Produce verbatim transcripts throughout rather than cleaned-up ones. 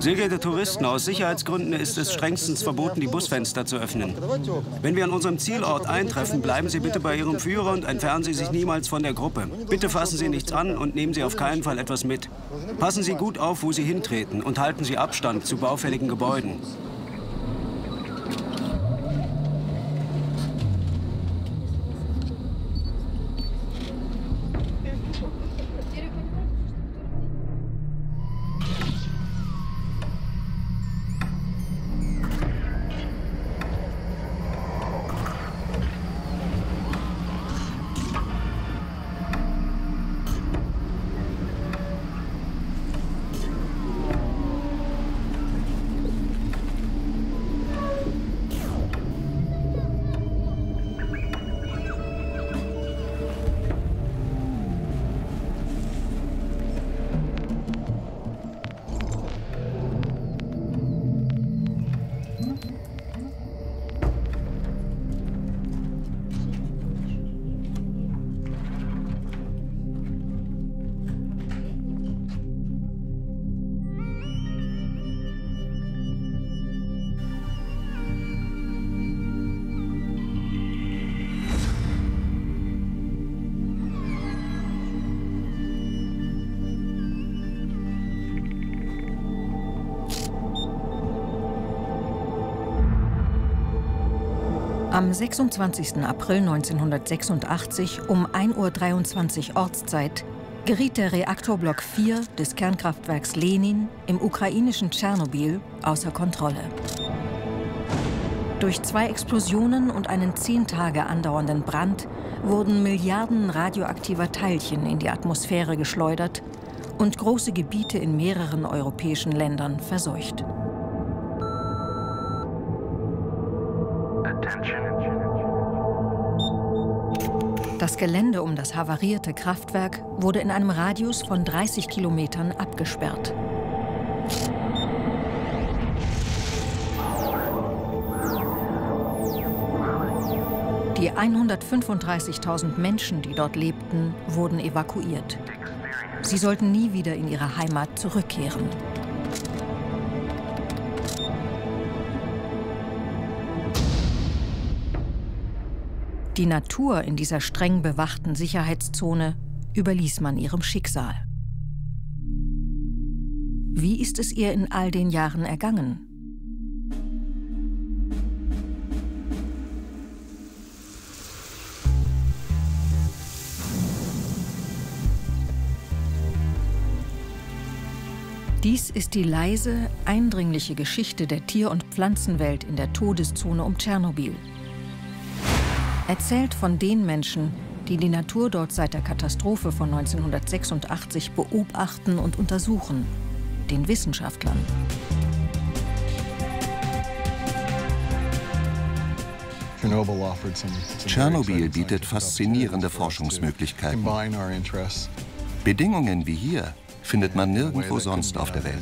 Sehr geehrte Touristen, aus Sicherheitsgründen ist es strengstens verboten, die Busfenster zu öffnen. Wenn wir an unserem Zielort eintreffen, bleiben Sie bitte bei Ihrem Führer und entfernen Sie sich niemals von der Gruppe. Bitte fassen Sie nichts an und nehmen Sie auf keinen Fall etwas mit. Passen Sie gut auf, wo Sie hintreten und halten Sie Abstand zu baufälligen Gebäuden. Am sechsundzwanzigsten April neunzehnhundertsechsundachtzig um ein Uhr dreiundzwanzig Ortszeit geriet der Reaktorblock vier des Kernkraftwerks Lenin im ukrainischen Tschernobyl außer Kontrolle. Durch zwei Explosionen und einen zehn Tage andauernden Brand wurden Milliarden radioaktiver Teilchen in die Atmosphäre geschleudert und große Gebiete in mehreren europäischen Ländern verseucht. Das Gelände um das havarierte Kraftwerk wurde in einem Radius von dreißig Kilometern abgesperrt. Die hundertfünfunddreißigtausend Menschen, die dort lebten, wurden evakuiert. Sie sollten nie wieder in ihre Heimat zurückkehren. Die Natur in dieser streng bewachten Sicherheitszone überließ man ihrem Schicksal. Wie ist es ihr in all den Jahren ergangen? Dies ist die leise, eindringliche Geschichte der Tier- und Pflanzenwelt in der Todeszone um Tschernobyl. Erzählt von den Menschen, die die Natur dort seit der Katastrophe von neunzehnhundertsechsundachtzig beobachten und untersuchen, den Wissenschaftlern. Tschernobyl bietet faszinierende Forschungsmöglichkeiten. Bedingungen wie hier findet man nirgendwo sonst auf der Welt.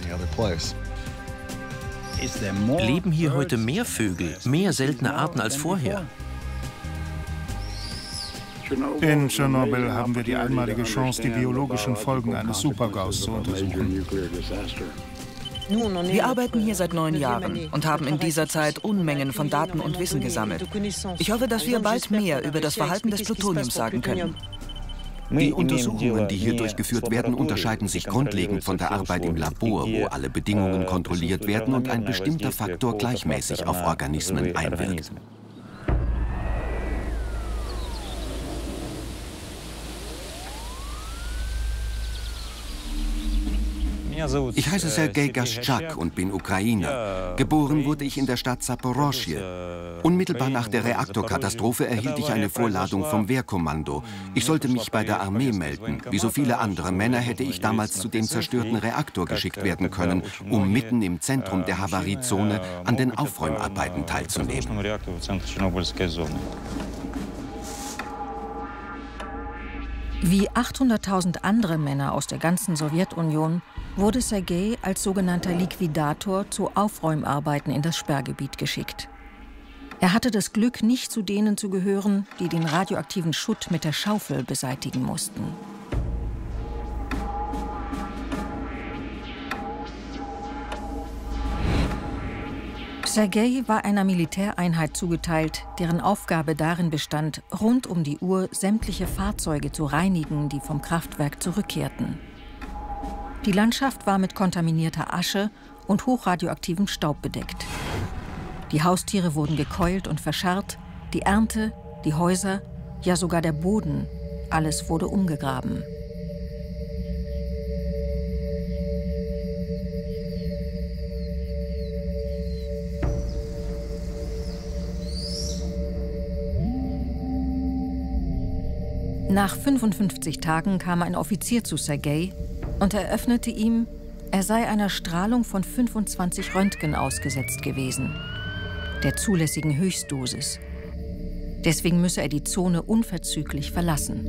Leben hier heute mehr Vögel, mehr seltene Arten als vorher? In Tschernobyl haben wir die einmalige Chance, die biologischen Folgen eines Supergaus zu untersuchen. Wir arbeiten hier seit neun Jahren und haben in dieser Zeit Unmengen von Daten und Wissen gesammelt. Ich hoffe, dass wir bald mehr über das Verhalten des Plutoniums sagen können. Die Untersuchungen, die hier durchgeführt werden, unterscheiden sich grundlegend von der Arbeit im Labor, wo alle Bedingungen kontrolliert werden und ein bestimmter Faktor gleichmäßig auf Organismen einwirkt. Ich heiße Sergei Gaschak und bin Ukrainer. Geboren wurde ich in der Stadt Saporoschje. Unmittelbar nach der Reaktorkatastrophe erhielt ich eine Vorladung vom Wehrkommando. Ich sollte mich bei der Armee melden. Wie so viele andere Männer hätte ich damals zu dem zerstörten Reaktor geschickt werden können, um mitten im Zentrum der Havariezone an den Aufräumarbeiten teilzunehmen. Wie achthunderttausend andere Männer aus der ganzen Sowjetunion wurde Sergei als sogenannter Liquidator zu Aufräumarbeiten in das Sperrgebiet geschickt. Er hatte das Glück, nicht zu denen zu gehören, die den radioaktiven Schutt mit der Schaufel beseitigen mussten. Sergei war einer Militäreinheit zugeteilt, deren Aufgabe darin bestand, rund um die Uhr sämtliche Fahrzeuge zu reinigen, die vom Kraftwerk zurückkehrten. Die Landschaft war mit kontaminierter Asche und hochradioaktivem Staub bedeckt. Die Haustiere wurden gekeult und verscharrt, die Ernte, die Häuser, ja sogar der Boden, alles wurde umgegraben. Nach fünfundfünfzig Tagen kam ein Offizier zu Sergei und eröffnete ihm, er sei einer Strahlung von fünfundzwanzig Röntgen ausgesetzt gewesen, der zulässigen Höchstdosis. Deswegen müsse er die Zone unverzüglich verlassen.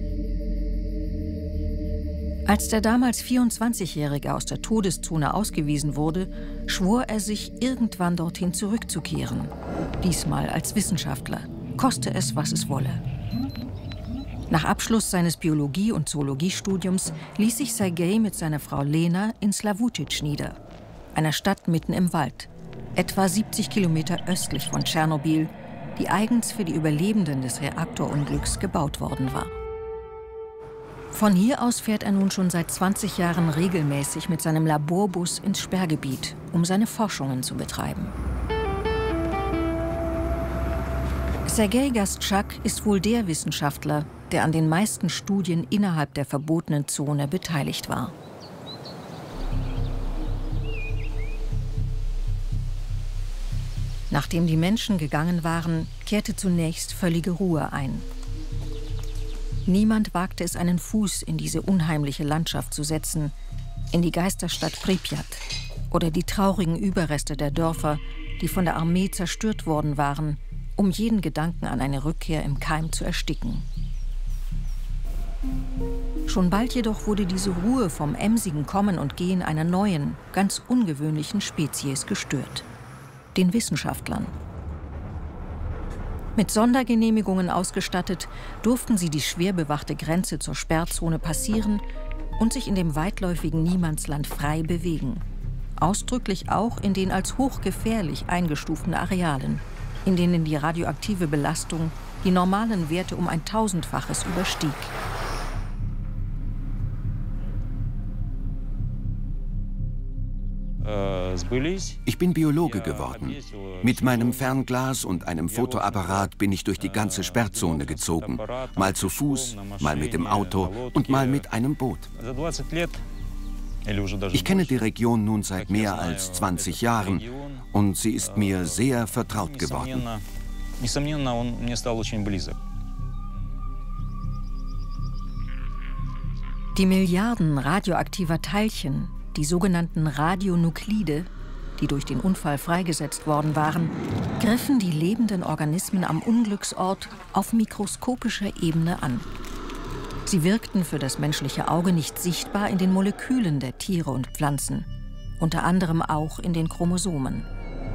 Als der damals vierundzwanzigjährige aus der Todeszone ausgewiesen wurde, schwor er sich, irgendwann dorthin zurückzukehren. Diesmal als Wissenschaftler, koste es, was es wolle. Nach Abschluss seines Biologie- und Zoologiestudiums ließ sich Sergei mit seiner Frau Lena in Slawutitsch nieder, einer Stadt mitten im Wald, etwa siebzig Kilometer östlich von Tschernobyl, die eigens für die Überlebenden des Reaktorunglücks gebaut worden war. Von hier aus fährt er nun schon seit zwanzig Jahren regelmäßig mit seinem Laborbus ins Sperrgebiet, um seine Forschungen zu betreiben. Sergei Gastschak ist wohl der Wissenschaftler, der an den meisten Studien innerhalb der verbotenen Zone beteiligt war. Nachdem die Menschen gegangen waren, kehrte zunächst völlige Ruhe ein. Niemand wagte es, einen Fuß in diese unheimliche Landschaft zu setzen, in die Geisterstadt Pripyat oder die traurigen Überreste der Dörfer, die von der Armee zerstört worden waren, um jeden Gedanken an eine Rückkehr im Keim zu ersticken. Schon bald jedoch wurde diese Ruhe vom emsigen Kommen und Gehen einer neuen, ganz ungewöhnlichen Spezies gestört: den Wissenschaftlern. Mit Sondergenehmigungen ausgestattet, durften sie die schwer bewachte Grenze zur Sperrzone passieren und sich in dem weitläufigen Niemandsland frei bewegen. Ausdrücklich auch in den als hochgefährlich eingestuften Arealen, in denen die radioaktive Belastung die normalen Werte um ein Tausendfaches überstieg. Ich bin Biologe geworden. Mit meinem Fernglas und einem Fotoapparat bin ich durch die ganze Sperrzone gezogen. Mal zu Fuß, mal mit dem Auto und mal mit einem Boot. Ich kenne die Region nun seit mehr als zwanzig Jahren und sie ist mir sehr vertraut geworden. Die Milliarden radioaktiver Teilchen, die sogenannten Radionuklide, die durch den Unfall freigesetzt worden waren, griffen die lebenden Organismen am Unglücksort auf mikroskopischer Ebene an. Sie wirkten für das menschliche Auge nicht sichtbar in den Molekülen der Tiere und Pflanzen, unter anderem auch in den Chromosomen.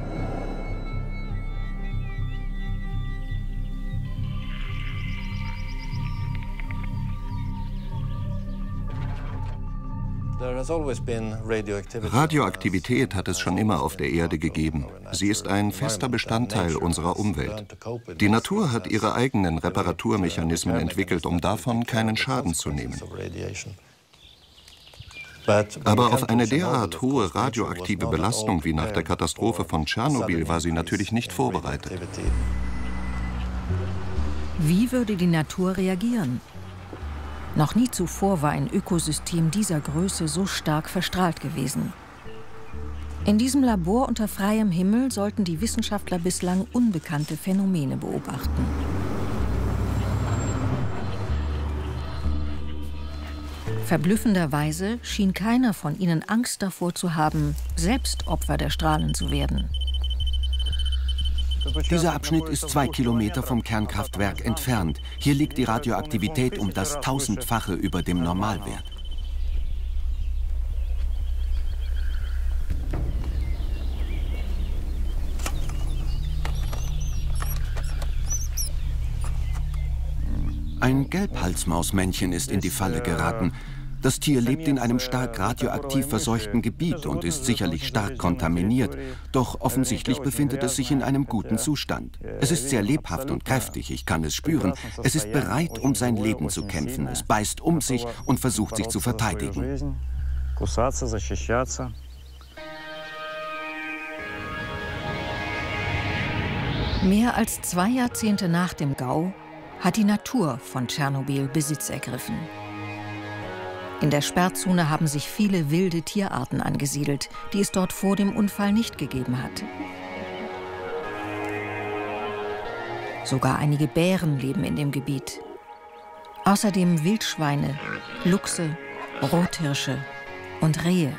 Radioaktivität hat es schon immer auf der Erde gegeben. Sie ist ein fester Bestandteil unserer Umwelt. Die Natur hat ihre eigenen Reparaturmechanismen entwickelt, um davon keinen Schaden zu nehmen. Aber auf eine derart hohe radioaktive Belastung wie nach der Katastrophe von Tschernobyl war sie natürlich nicht vorbereitet. Wie würde die Natur reagieren? Noch nie zuvor war ein Ökosystem dieser Größe so stark verstrahlt gewesen. In diesem Labor unter freiem Himmel sollten die Wissenschaftler bislang unbekannte Phänomene beobachten. Verblüffenderweise schien keiner von ihnen Angst davor zu haben, selbst Opfer der Strahlen zu werden. Dieser Abschnitt ist zwei Kilometer vom Kernkraftwerk entfernt. Hier liegt die Radioaktivität um das Tausendfache über dem Normalwert. Ein Gelbhalsmausmännchen ist in die Falle geraten. Das Tier lebt in einem stark radioaktiv verseuchten Gebiet und ist sicherlich stark kontaminiert, doch offensichtlich befindet es sich in einem guten Zustand. Es ist sehr lebhaft und kräftig, ich kann es spüren. Es ist bereit, um sein Leben zu kämpfen. Es beißt um sich und versucht, sich zu verteidigen. Mehr als zwei Jahrzehnte nach dem Gau hat die Natur von Tschernobyl Besitz ergriffen. In der Sperrzone haben sich viele wilde Tierarten angesiedelt, die es dort vor dem Unfall nicht gegeben hat. Sogar einige Bären leben in dem Gebiet. Außerdem Wildschweine, Luchse, Rothirsche und Rehe.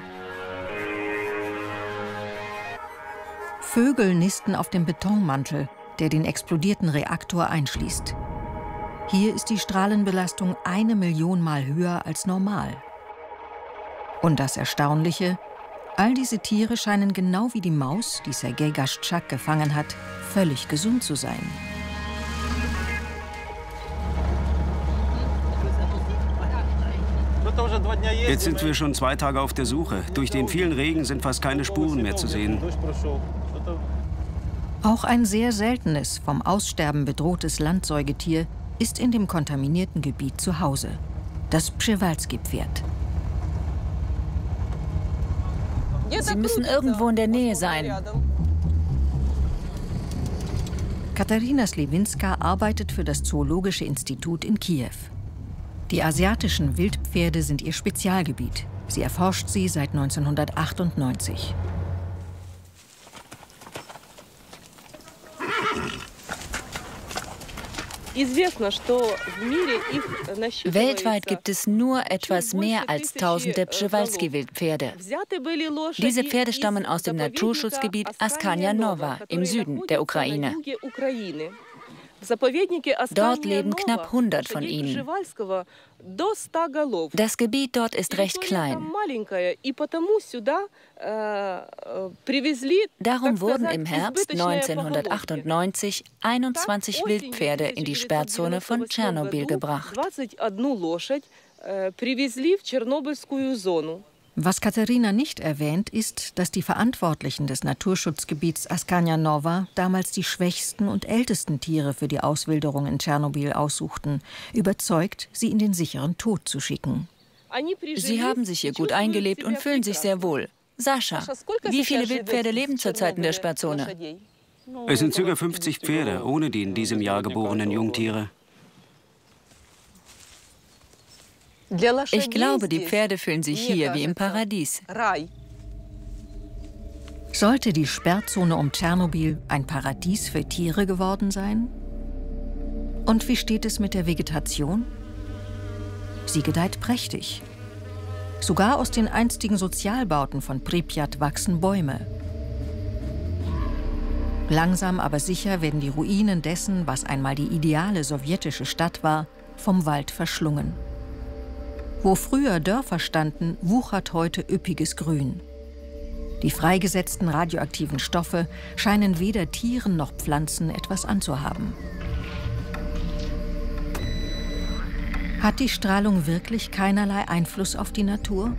Vögel nisten auf dem Betonmantel, der den explodierten Reaktor einschließt. Hier ist die Strahlenbelastung eine Million Mal höher als normal. Und das Erstaunliche, all diese Tiere scheinen genau wie die Maus, die Sergei Gaschak gefangen hat, völlig gesund zu sein. Jetzt sind wir schon zwei Tage auf der Suche. Durch den vielen Regen sind fast keine Spuren mehr zu sehen. Auch ein sehr seltenes, vom Aussterben bedrohtes Landsäugetier ist in dem kontaminierten Gebiet zu Hause. Das Przewalski-Pferd. Sie müssen irgendwo in der Nähe sein. Katarina Slewinska arbeitet für das Zoologische Institut in Kiew. Die asiatischen Wildpferde sind ihr Spezialgebiet. Sie erforscht sie seit neunzehnhundertachtundneunzig. Weltweit gibt es nur etwas mehr als tausende Przewalski-Wildpferde. Diese Pferde stammen aus dem Naturschutzgebiet Askania Nova im Süden der Ukraine. Dort leben knapp hundert von ihnen. Das Gebiet dort ist recht klein. Darum wurden im Herbst neunzehnhundertachtundneunzig einundzwanzig Wildpferde in die Sperrzone von Tschernobyl gebracht. Was Katharina nicht erwähnt, ist, dass die Verantwortlichen des Naturschutzgebiets Askania Nova damals die schwächsten und ältesten Tiere für die Auswilderung in Tschernobyl aussuchten, überzeugt, sie in den sicheren Tod zu schicken. Sie haben sich hier gut eingelebt und fühlen sich sehr wohl. Sascha, wie viele Wildpferde leben zurzeit in der Sperrzone? Es sind ca. fünfzig Pferde, ohne die in diesem Jahr geborenen Jungtiere. Ich glaube, die Pferde fühlen sich hier wie im Paradies. Sollte die Sperrzone um Tschernobyl ein Paradies für Tiere geworden sein? Und wie steht es mit der Vegetation? Sie gedeiht prächtig. Sogar aus den einstigen Sozialbauten von Pripyat wachsen Bäume. Langsam aber sicher werden die Ruinen dessen, was einmal die ideale sowjetische Stadt war, vom Wald verschlungen. Wo früher Dörfer standen, wuchert heute üppiges Grün. Die freigesetzten radioaktiven Stoffe scheinen weder Tieren noch Pflanzen etwas anzuhaben. Hat die Strahlung wirklich keinerlei Einfluss auf die Natur?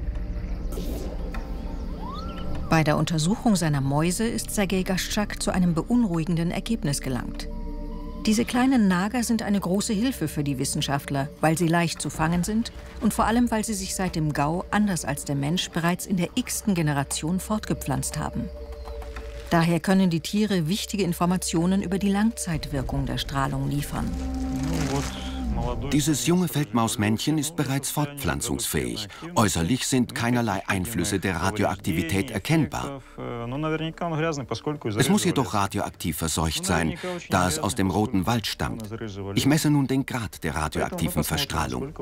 Bei der Untersuchung seiner Mäuse ist Sergei Gaschak zu einem beunruhigenden Ergebnis gelangt. Diese kleinen Nager sind eine große Hilfe für die Wissenschaftler, weil sie leicht zu fangen sind und vor allem, weil sie sich seit dem Gau, anders als der Mensch, bereits in der x-ten Generation fortgepflanzt haben. Daher können die Tiere wichtige Informationen über die Langzeitwirkung der Strahlung liefern. Dieses junge Feldmausmännchen ist bereits fortpflanzungsfähig. Äußerlich sind keinerlei Einflüsse der Radioaktivität erkennbar. Es muss jedoch radioaktiv verseucht sein, da es aus dem Roten Wald stammt. Ich messe nun den Grad der radioaktiven Verstrahlung.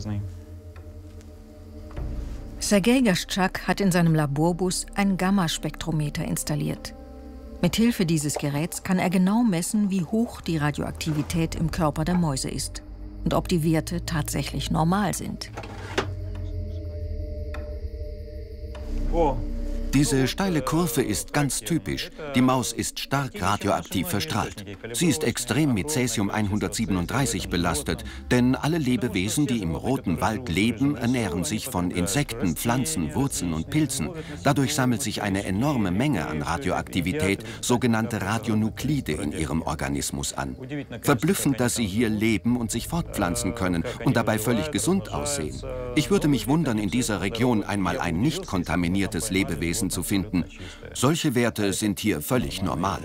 Sergei Gaschak hat in seinem Laborbus ein Gammaspektrometer installiert. Mithilfe dieses Geräts kann er genau messen, wie hoch die Radioaktivität im Körper der Mäuse ist und ob die Werte tatsächlich normal sind. Diese steile Kurve ist ganz typisch. Die Maus ist stark radioaktiv verstrahlt. Sie ist extrem mit Cäsium hundertsiebenunddreißig belastet, denn alle Lebewesen, die im Roten Wald leben, ernähren sich von Insekten, Pflanzen, Wurzeln und Pilzen. Dadurch sammelt sich eine enorme Menge an Radioaktivität, sogenannte Radionuklide, in ihrem Organismus an. Verblüffend, dass sie hier leben und sich fortpflanzen können und dabei völlig gesund aussehen. Ich würde mich wundern, in dieser Region einmal ein nicht kontaminiertes Lebewesen zu finden. Solche Werte sind hier völlig normal.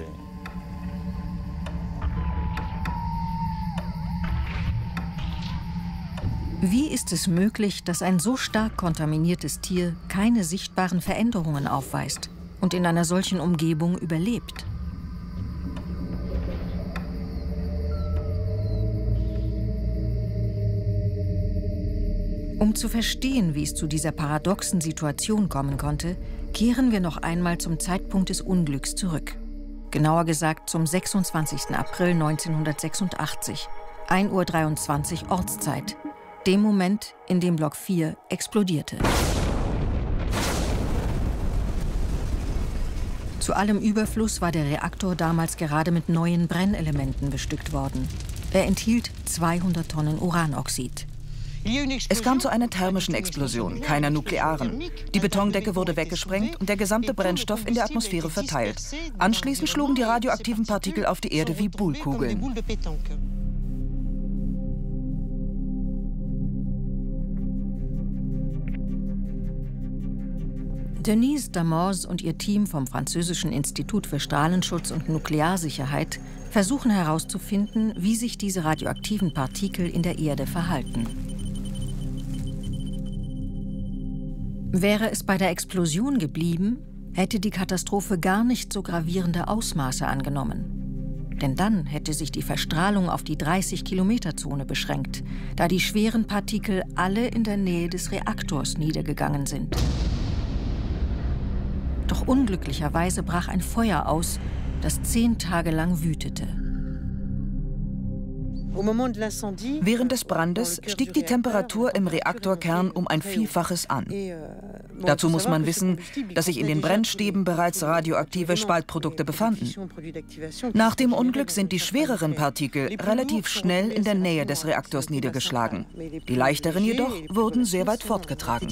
Wie ist es möglich, dass ein so stark kontaminiertes Tier keine sichtbaren Veränderungen aufweist und in einer solchen Umgebung überlebt? Um zu verstehen, wie es zu dieser paradoxen Situation kommen konnte, kehren wir noch einmal zum Zeitpunkt des Unglücks zurück. Genauer gesagt zum sechsundzwanzigsten April neunzehnhundertsechsundachtzig, ein Uhr dreiundzwanzig Ortszeit, dem Moment, in dem Block vier explodierte. Zu allem Überfluss war der Reaktor damals gerade mit neuen Brennelementen bestückt worden. Er enthielt zweihundert Tonnen Uranoxid. Es kam zu einer thermischen Explosion, keiner nuklearen. Die Betondecke wurde weggesprengt und der gesamte Brennstoff in der Atmosphäre verteilt. Anschließend schlugen die radioaktiven Partikel auf die Erde wie Boulekugeln. Denise Damors und ihr Team vom französischen Institut für Strahlenschutz und Nuklearsicherheit versuchen herauszufinden, wie sich diese radioaktiven Partikel in der Erde verhalten. Wäre es bei der Explosion geblieben, hätte die Katastrophe gar nicht so gravierende Ausmaße angenommen. Denn dann hätte sich die Verstrahlung auf die dreißig-Kilometer-Zone beschränkt, da die schweren Partikel alle in der Nähe des Reaktors niedergegangen sind. Doch unglücklicherweise brach ein Feuer aus, das zehn Tage lang wütete. Während des Brandes stieg die Temperatur im Reaktorkern um ein Vielfaches an. Dazu muss man wissen, dass sich in den Brennstäben bereits radioaktive Spaltprodukte befanden. Nach dem Unglück sind die schwereren Partikel relativ schnell in der Nähe des Reaktors niedergeschlagen. Die leichteren jedoch wurden sehr weit fortgetragen.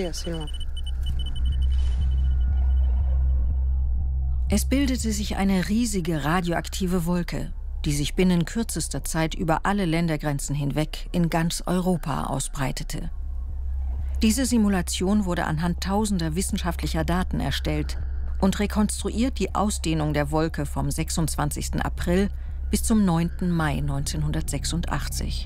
Es bildete sich eine riesige radioaktive Wolke, die sich binnen kürzester Zeit über alle Ländergrenzen hinweg in ganz Europa ausbreitete. Diese Simulation wurde anhand tausender wissenschaftlicher Daten erstellt und rekonstruiert die Ausdehnung der Wolke vom sechsundzwanzigsten April bis zum neunten Mai neunzehnhundertsechsundachtzig.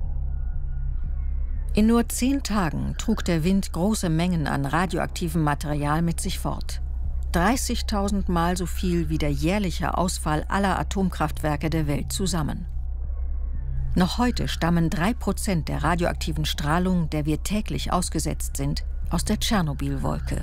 In nur zehn Tagen trug der Wind große Mengen an radioaktivem Material mit sich fort. dreißigtausend Mal so viel wie der jährliche Ausfall aller Atomkraftwerke der Welt zusammen. Noch heute stammen drei Prozent der radioaktiven Strahlung, der wir täglich ausgesetzt sind, aus der Tschernobyl-Wolke.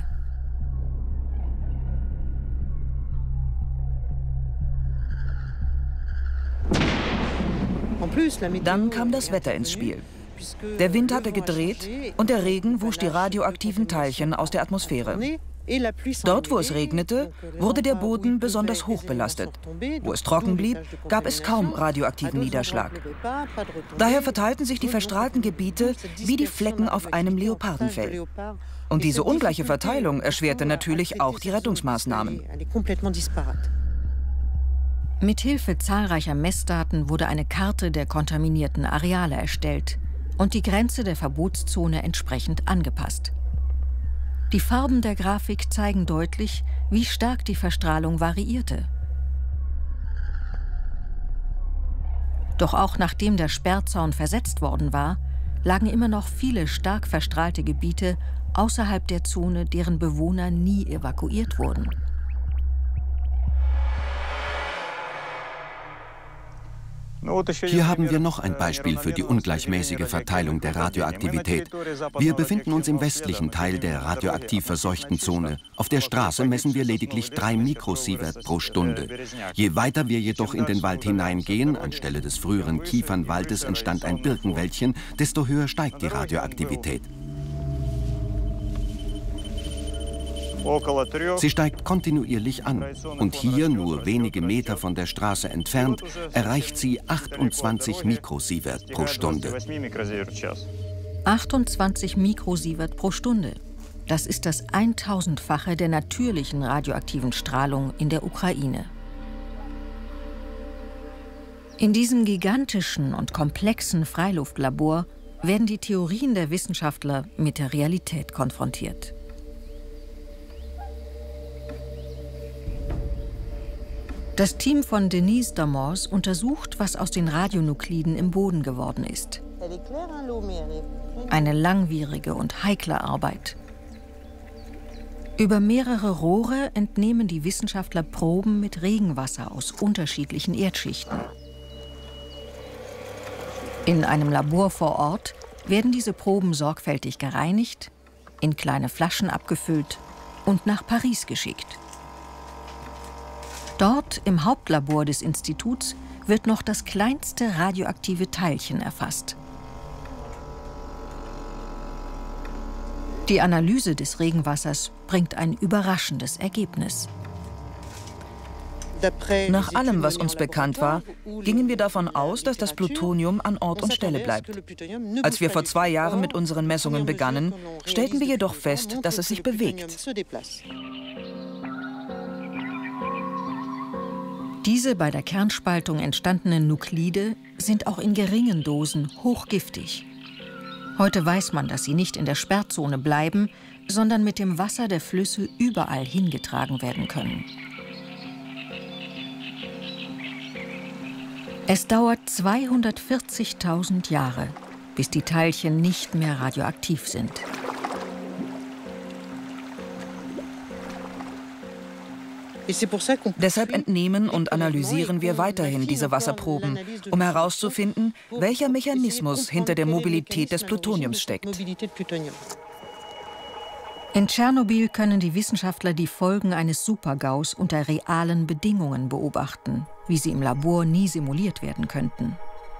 Dann kam das Wetter ins Spiel. Der Wind hatte gedreht und der Regen wusch die radioaktiven Teilchen aus der Atmosphäre. Dort, wo es regnete, wurde der Boden besonders hoch belastet. Wo es trocken blieb, gab es kaum radioaktiven Niederschlag. Daher verteilten sich die verstrahlten Gebiete wie die Flecken auf einem Leopardenfell. Und diese ungleiche Verteilung erschwerte natürlich auch die Rettungsmaßnahmen. Mithilfe zahlreicher Messdaten wurde eine Karte der kontaminierten Areale erstellt und die Grenze der Verbotszone entsprechend angepasst. Die Farben der Grafik zeigen deutlich, wie stark die Verstrahlung variierte. Doch auch nachdem der Sperrzaun versetzt worden war, lagen immer noch viele stark verstrahlte Gebiete außerhalb der Zone, deren Bewohner nie evakuiert wurden. Hier haben wir noch ein Beispiel für die ungleichmäßige Verteilung der Radioaktivität. Wir befinden uns im westlichen Teil der radioaktiv verseuchten Zone. Auf der Straße messen wir lediglich drei Mikrosievert pro Stunde. Je weiter wir jedoch in den Wald hineingehen, anstelle des früheren Kiefernwaldes entstand ein Birkenwäldchen, desto höher steigt die Radioaktivität. Sie steigt kontinuierlich an und hier, nur wenige Meter von der Straße entfernt, erreicht sie achtundzwanzig Mikrosievert pro Stunde. achtundzwanzig Mikrosievert pro Stunde. Das ist das eintausendfache der natürlichen radioaktiven Strahlung in der Ukraine. In diesem gigantischen und komplexen Freiluftlabor werden die Theorien der Wissenschaftler mit der Realität konfrontiert. Das Team von Denise Damors untersucht, was aus den Radionukliden im Boden geworden ist. Eine langwierige und heikle Arbeit. Über mehrere Rohre entnehmen die Wissenschaftler Proben mit Regenwasser aus unterschiedlichen Erdschichten. In einem Labor vor Ort werden diese Proben sorgfältig gereinigt, in kleine Flaschen abgefüllt und nach Paris geschickt. Dort im Hauptlabor des Instituts wird noch das kleinste radioaktive Teilchen erfasst. Die Analyse des Regenwassers bringt ein überraschendes Ergebnis. Nach allem, was uns bekannt war, gingen wir davon aus, dass das Plutonium an Ort und Stelle bleibt. Als wir vor zwei Jahren mit unseren Messungen begannen, stellten wir jedoch fest, dass es sich bewegt. Diese bei der Kernspaltung entstandenen Nuklide sind auch in geringen Dosen hochgiftig. Heute weiß man, dass sie nicht in der Sperrzone bleiben, sondern mit dem Wasser der Flüsse überall hingetragen werden können. Es dauert zweihundertvierzigtausend Jahre, bis die Teilchen nicht mehr radioaktiv sind. Deshalb entnehmen und analysieren wir weiterhin diese Wasserproben, um herauszufinden, welcher Mechanismus hinter der Mobilität des Plutoniums steckt. In Tschernobyl können die Wissenschaftler die Folgen eines Supergaus unter realen Bedingungen beobachten, wie sie im Labor nie simuliert werden könnten.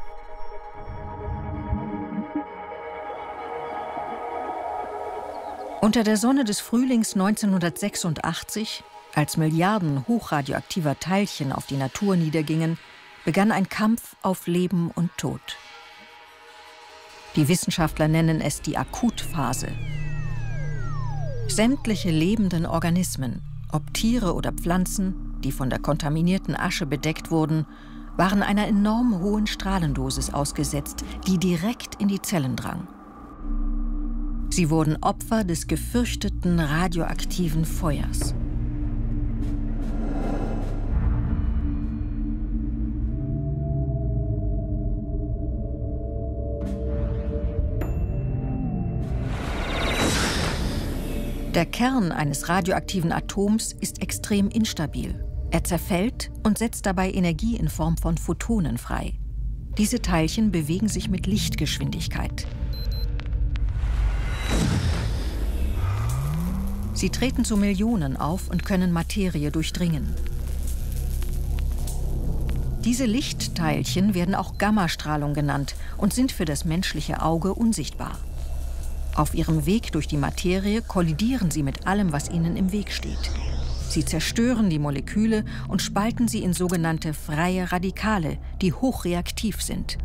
Unter der Sonne des Frühlings neunzehnhundertsechsundachtzig, als Milliarden hochradioaktiver Teilchen auf die Natur niedergingen, begann ein Kampf auf Leben und Tod. Die Wissenschaftler nennen es die Akutphase. Sämtliche lebenden Organismen, ob Tiere oder Pflanzen, die von der kontaminierten Asche bedeckt wurden, waren einer enorm hohen Strahlendosis ausgesetzt, die direkt in die Zellen drang. Sie wurden Opfer des gefürchteten radioaktiven Feuers. Der Kern eines radioaktiven Atoms ist extrem instabil. Er zerfällt und setzt dabei Energie in Form von Photonen frei. Diese Teilchen bewegen sich mit Lichtgeschwindigkeit. Sie treten zu Millionen auf und können Materie durchdringen. Diese Lichtteilchen werden auch Gammastrahlung genannt und sind für das menschliche Auge unsichtbar. Auf ihrem Weg durch die Materie kollidieren sie mit allem, was ihnen im Weg steht. Sie zerstören die Moleküle und spalten sie in sogenannte freie Radikale, die hochreaktiv sind.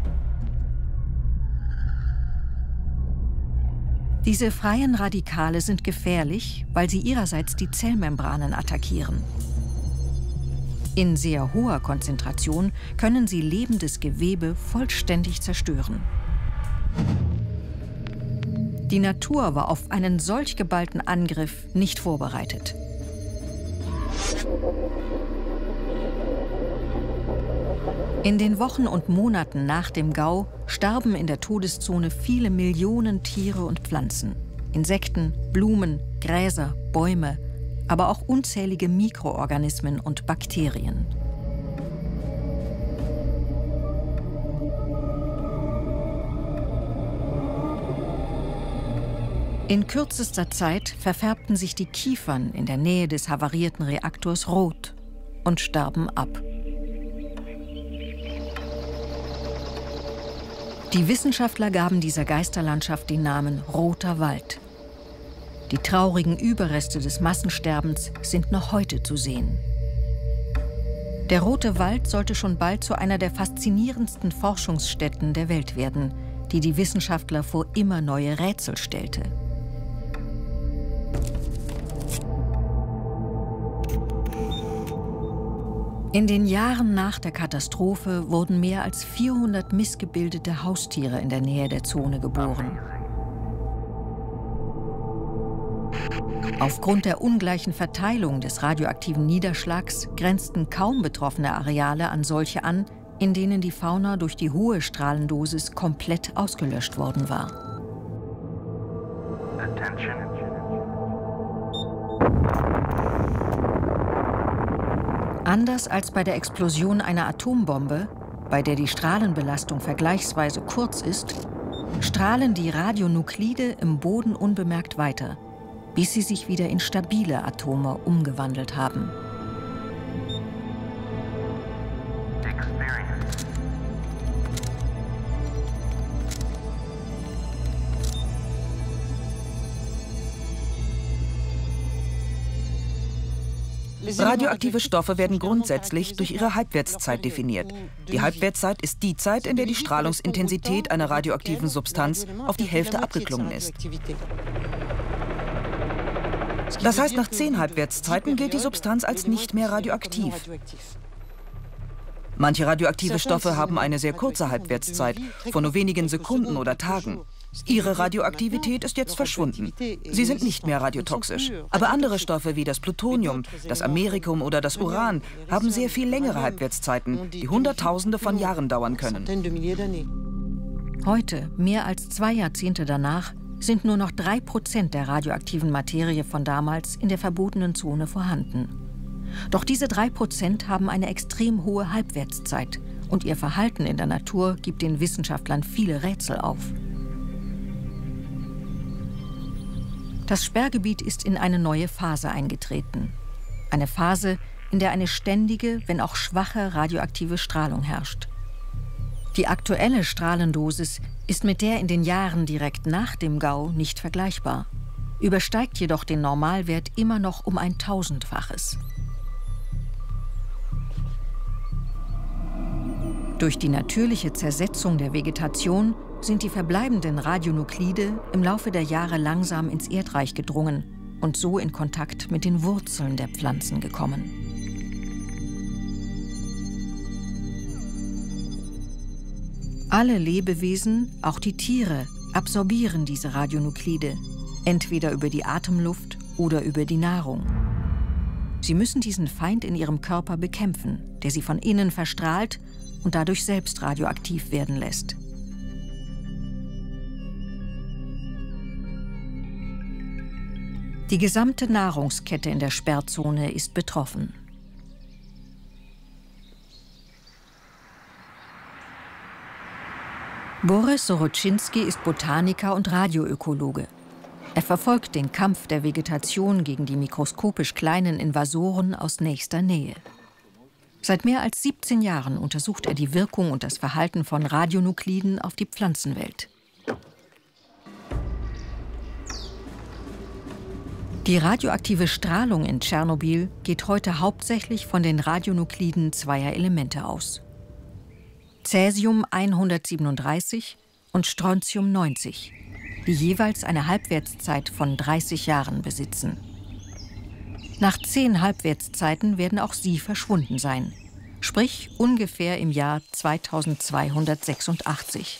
Diese freien Radikale sind gefährlich, weil sie ihrerseits die Zellmembranen attackieren. In sehr hoher Konzentration können sie lebendes Gewebe vollständig zerstören. Die Natur war auf einen solch geballten Angriff nicht vorbereitet. In den Wochen und Monaten nach dem Gau starben in der Todeszone viele Millionen Tiere und Pflanzen. Insekten, Blumen, Gräser, Bäume, aber auch unzählige Mikroorganismen und Bakterien. In kürzester Zeit verfärbten sich die Kiefern in der Nähe des havarierten Reaktors rot und starben ab. Die Wissenschaftler gaben dieser Geisterlandschaft den Namen Roter Wald. Die traurigen Überreste des Massensterbens sind noch heute zu sehen. Der Rote Wald sollte schon bald zu einer der faszinierendsten Forschungsstätten der Welt werden, die die Wissenschaftler vor immer neue Rätsel stellte. In den Jahren nach der Katastrophe wurden mehr als vierhundert missgebildete Haustiere in der Nähe der Zone geboren. Aufgrund der ungleichen Verteilung des radioaktiven Niederschlags grenzten kaum betroffene Areale an solche an, in denen die Fauna durch die hohe Strahlendosis komplett ausgelöscht worden war. Anders als bei der Explosion einer Atombombe, bei der die Strahlenbelastung vergleichsweise kurz ist, strahlen die Radionuklide im Boden unbemerkt weiter, bis sie sich wieder in stabile Atome umgewandelt haben. Radioaktive Stoffe werden grundsätzlich durch ihre Halbwertszeit definiert. Die Halbwertszeit ist die Zeit, in der die Strahlungsintensität einer radioaktiven Substanz auf die Hälfte abgeklungen ist. Das heißt, nach zehn Halbwertszeiten gilt die Substanz als nicht mehr radioaktiv. Manche radioaktive Stoffe haben eine sehr kurze Halbwertszeit, von nur wenigen Sekunden oder Tagen. Ihre Radioaktivität ist jetzt verschwunden. Sie sind nicht mehr radiotoxisch. Aber andere Stoffe wie das Plutonium, das Amerikum oder das Uran haben sehr viel längere Halbwertszeiten, die Hunderttausende von Jahren dauern können. Heute, mehr als zwei Jahrzehnte danach, sind nur noch drei Prozent der radioaktiven Materie von damals in der verbotenen Zone vorhanden. Doch diese drei Prozent haben eine extrem hohe Halbwertszeit und ihr Verhalten in der Natur gibt den Wissenschaftlern viele Rätsel auf. Das Sperrgebiet ist in eine neue Phase eingetreten. Eine Phase, in der eine ständige, wenn auch schwache radioaktive Strahlung herrscht. Die aktuelle Strahlendosis ist mit der in den Jahren direkt nach dem GAU nicht vergleichbar, übersteigt jedoch den Normalwert immer noch um ein Tausendfaches. Durch die natürliche Zersetzung der Vegetation sind die verbleibenden Radionuklide im Laufe der Jahre langsam ins Erdreich gedrungen und so in Kontakt mit den Wurzeln der Pflanzen gekommen. Alle Lebewesen, auch die Tiere, absorbieren diese Radionuklide, entweder über die Atemluft oder über die Nahrung. Sie müssen diesen Feind in ihrem Körper bekämpfen, der sie von innen verstrahlt und dadurch selbst radioaktiv werden lässt. Die gesamte Nahrungskette in der Sperrzone ist betroffen. Boris Soroczynski ist Botaniker und Radioökologe. Er verfolgt den Kampf der Vegetation gegen die mikroskopisch kleinen Invasoren aus nächster Nähe. Seit mehr als siebzehn Jahren untersucht er die Wirkung und das Verhalten von Radionukliden auf die Pflanzenwelt. Die radioaktive Strahlung in Tschernobyl geht heute hauptsächlich von den Radionukliden zweier Elemente aus: Cäsium hundertsiebenunddreißig und Strontium neunzig, die jeweils eine Halbwertszeit von dreißig Jahren besitzen. Nach zehn Halbwertszeiten werden auch sie verschwunden sein, sprich ungefähr im Jahr zweitausendzweihundertsechsundachtzig.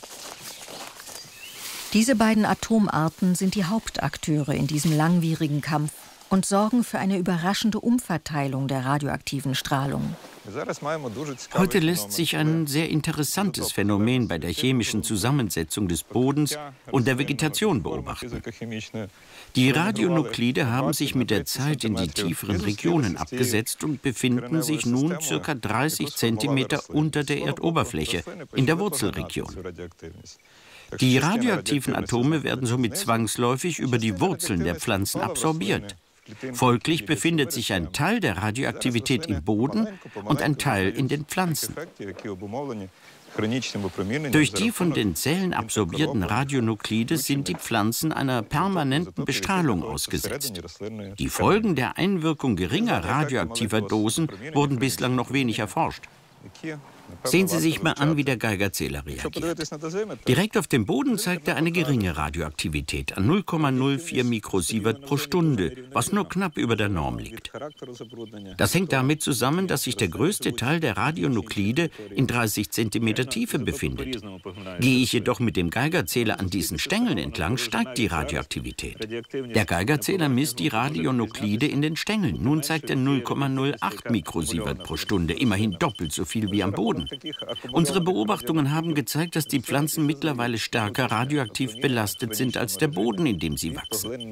Diese beiden Atomarten sind die Hauptakteure in diesem langwierigen Kampf und sorgen für eine überraschende Umverteilung der radioaktiven Strahlung. Heute lässt sich ein sehr interessantes Phänomen bei der chemischen Zusammensetzung des Bodens und der Vegetation beobachten. Die Radionuklide haben sich mit der Zeit in die tieferen Regionen abgesetzt und befinden sich nun ca. dreißig Zentimeter unter der Erdoberfläche, in der Wurzelregion. Die radioaktiven Atome werden somit zwangsläufig über die Wurzeln der Pflanzen absorbiert. Folglich befindet sich ein Teil der Radioaktivität im Boden und ein Teil in den Pflanzen. Durch die von den Zellen absorbierten Radionuklide sind die Pflanzen einer permanenten Bestrahlung ausgesetzt. Die Folgen der Einwirkung geringer radioaktiver Dosen wurden bislang noch wenig erforscht. Sehen Sie sich mal an, wie der Geigerzähler reagiert. Direkt auf dem Boden zeigt er eine geringe Radioaktivität an null Komma null vier Mikrosievert pro Stunde, was nur knapp über der Norm liegt. Das hängt damit zusammen, dass sich der größte Teil der Radionuklide in dreißig Zentimeter Tiefe befindet. Gehe ich jedoch mit dem Geigerzähler an diesen Stängeln entlang, steigt die Radioaktivität. Der Geigerzähler misst die Radionuklide in den Stängeln. Nun zeigt er null Komma null acht Mikrosievert pro Stunde, immerhin doppelt so viel wie am Boden. Unsere Beobachtungen haben gezeigt, dass die Pflanzen mittlerweile stärker radioaktiv belastet sind als der Boden, in dem sie wachsen.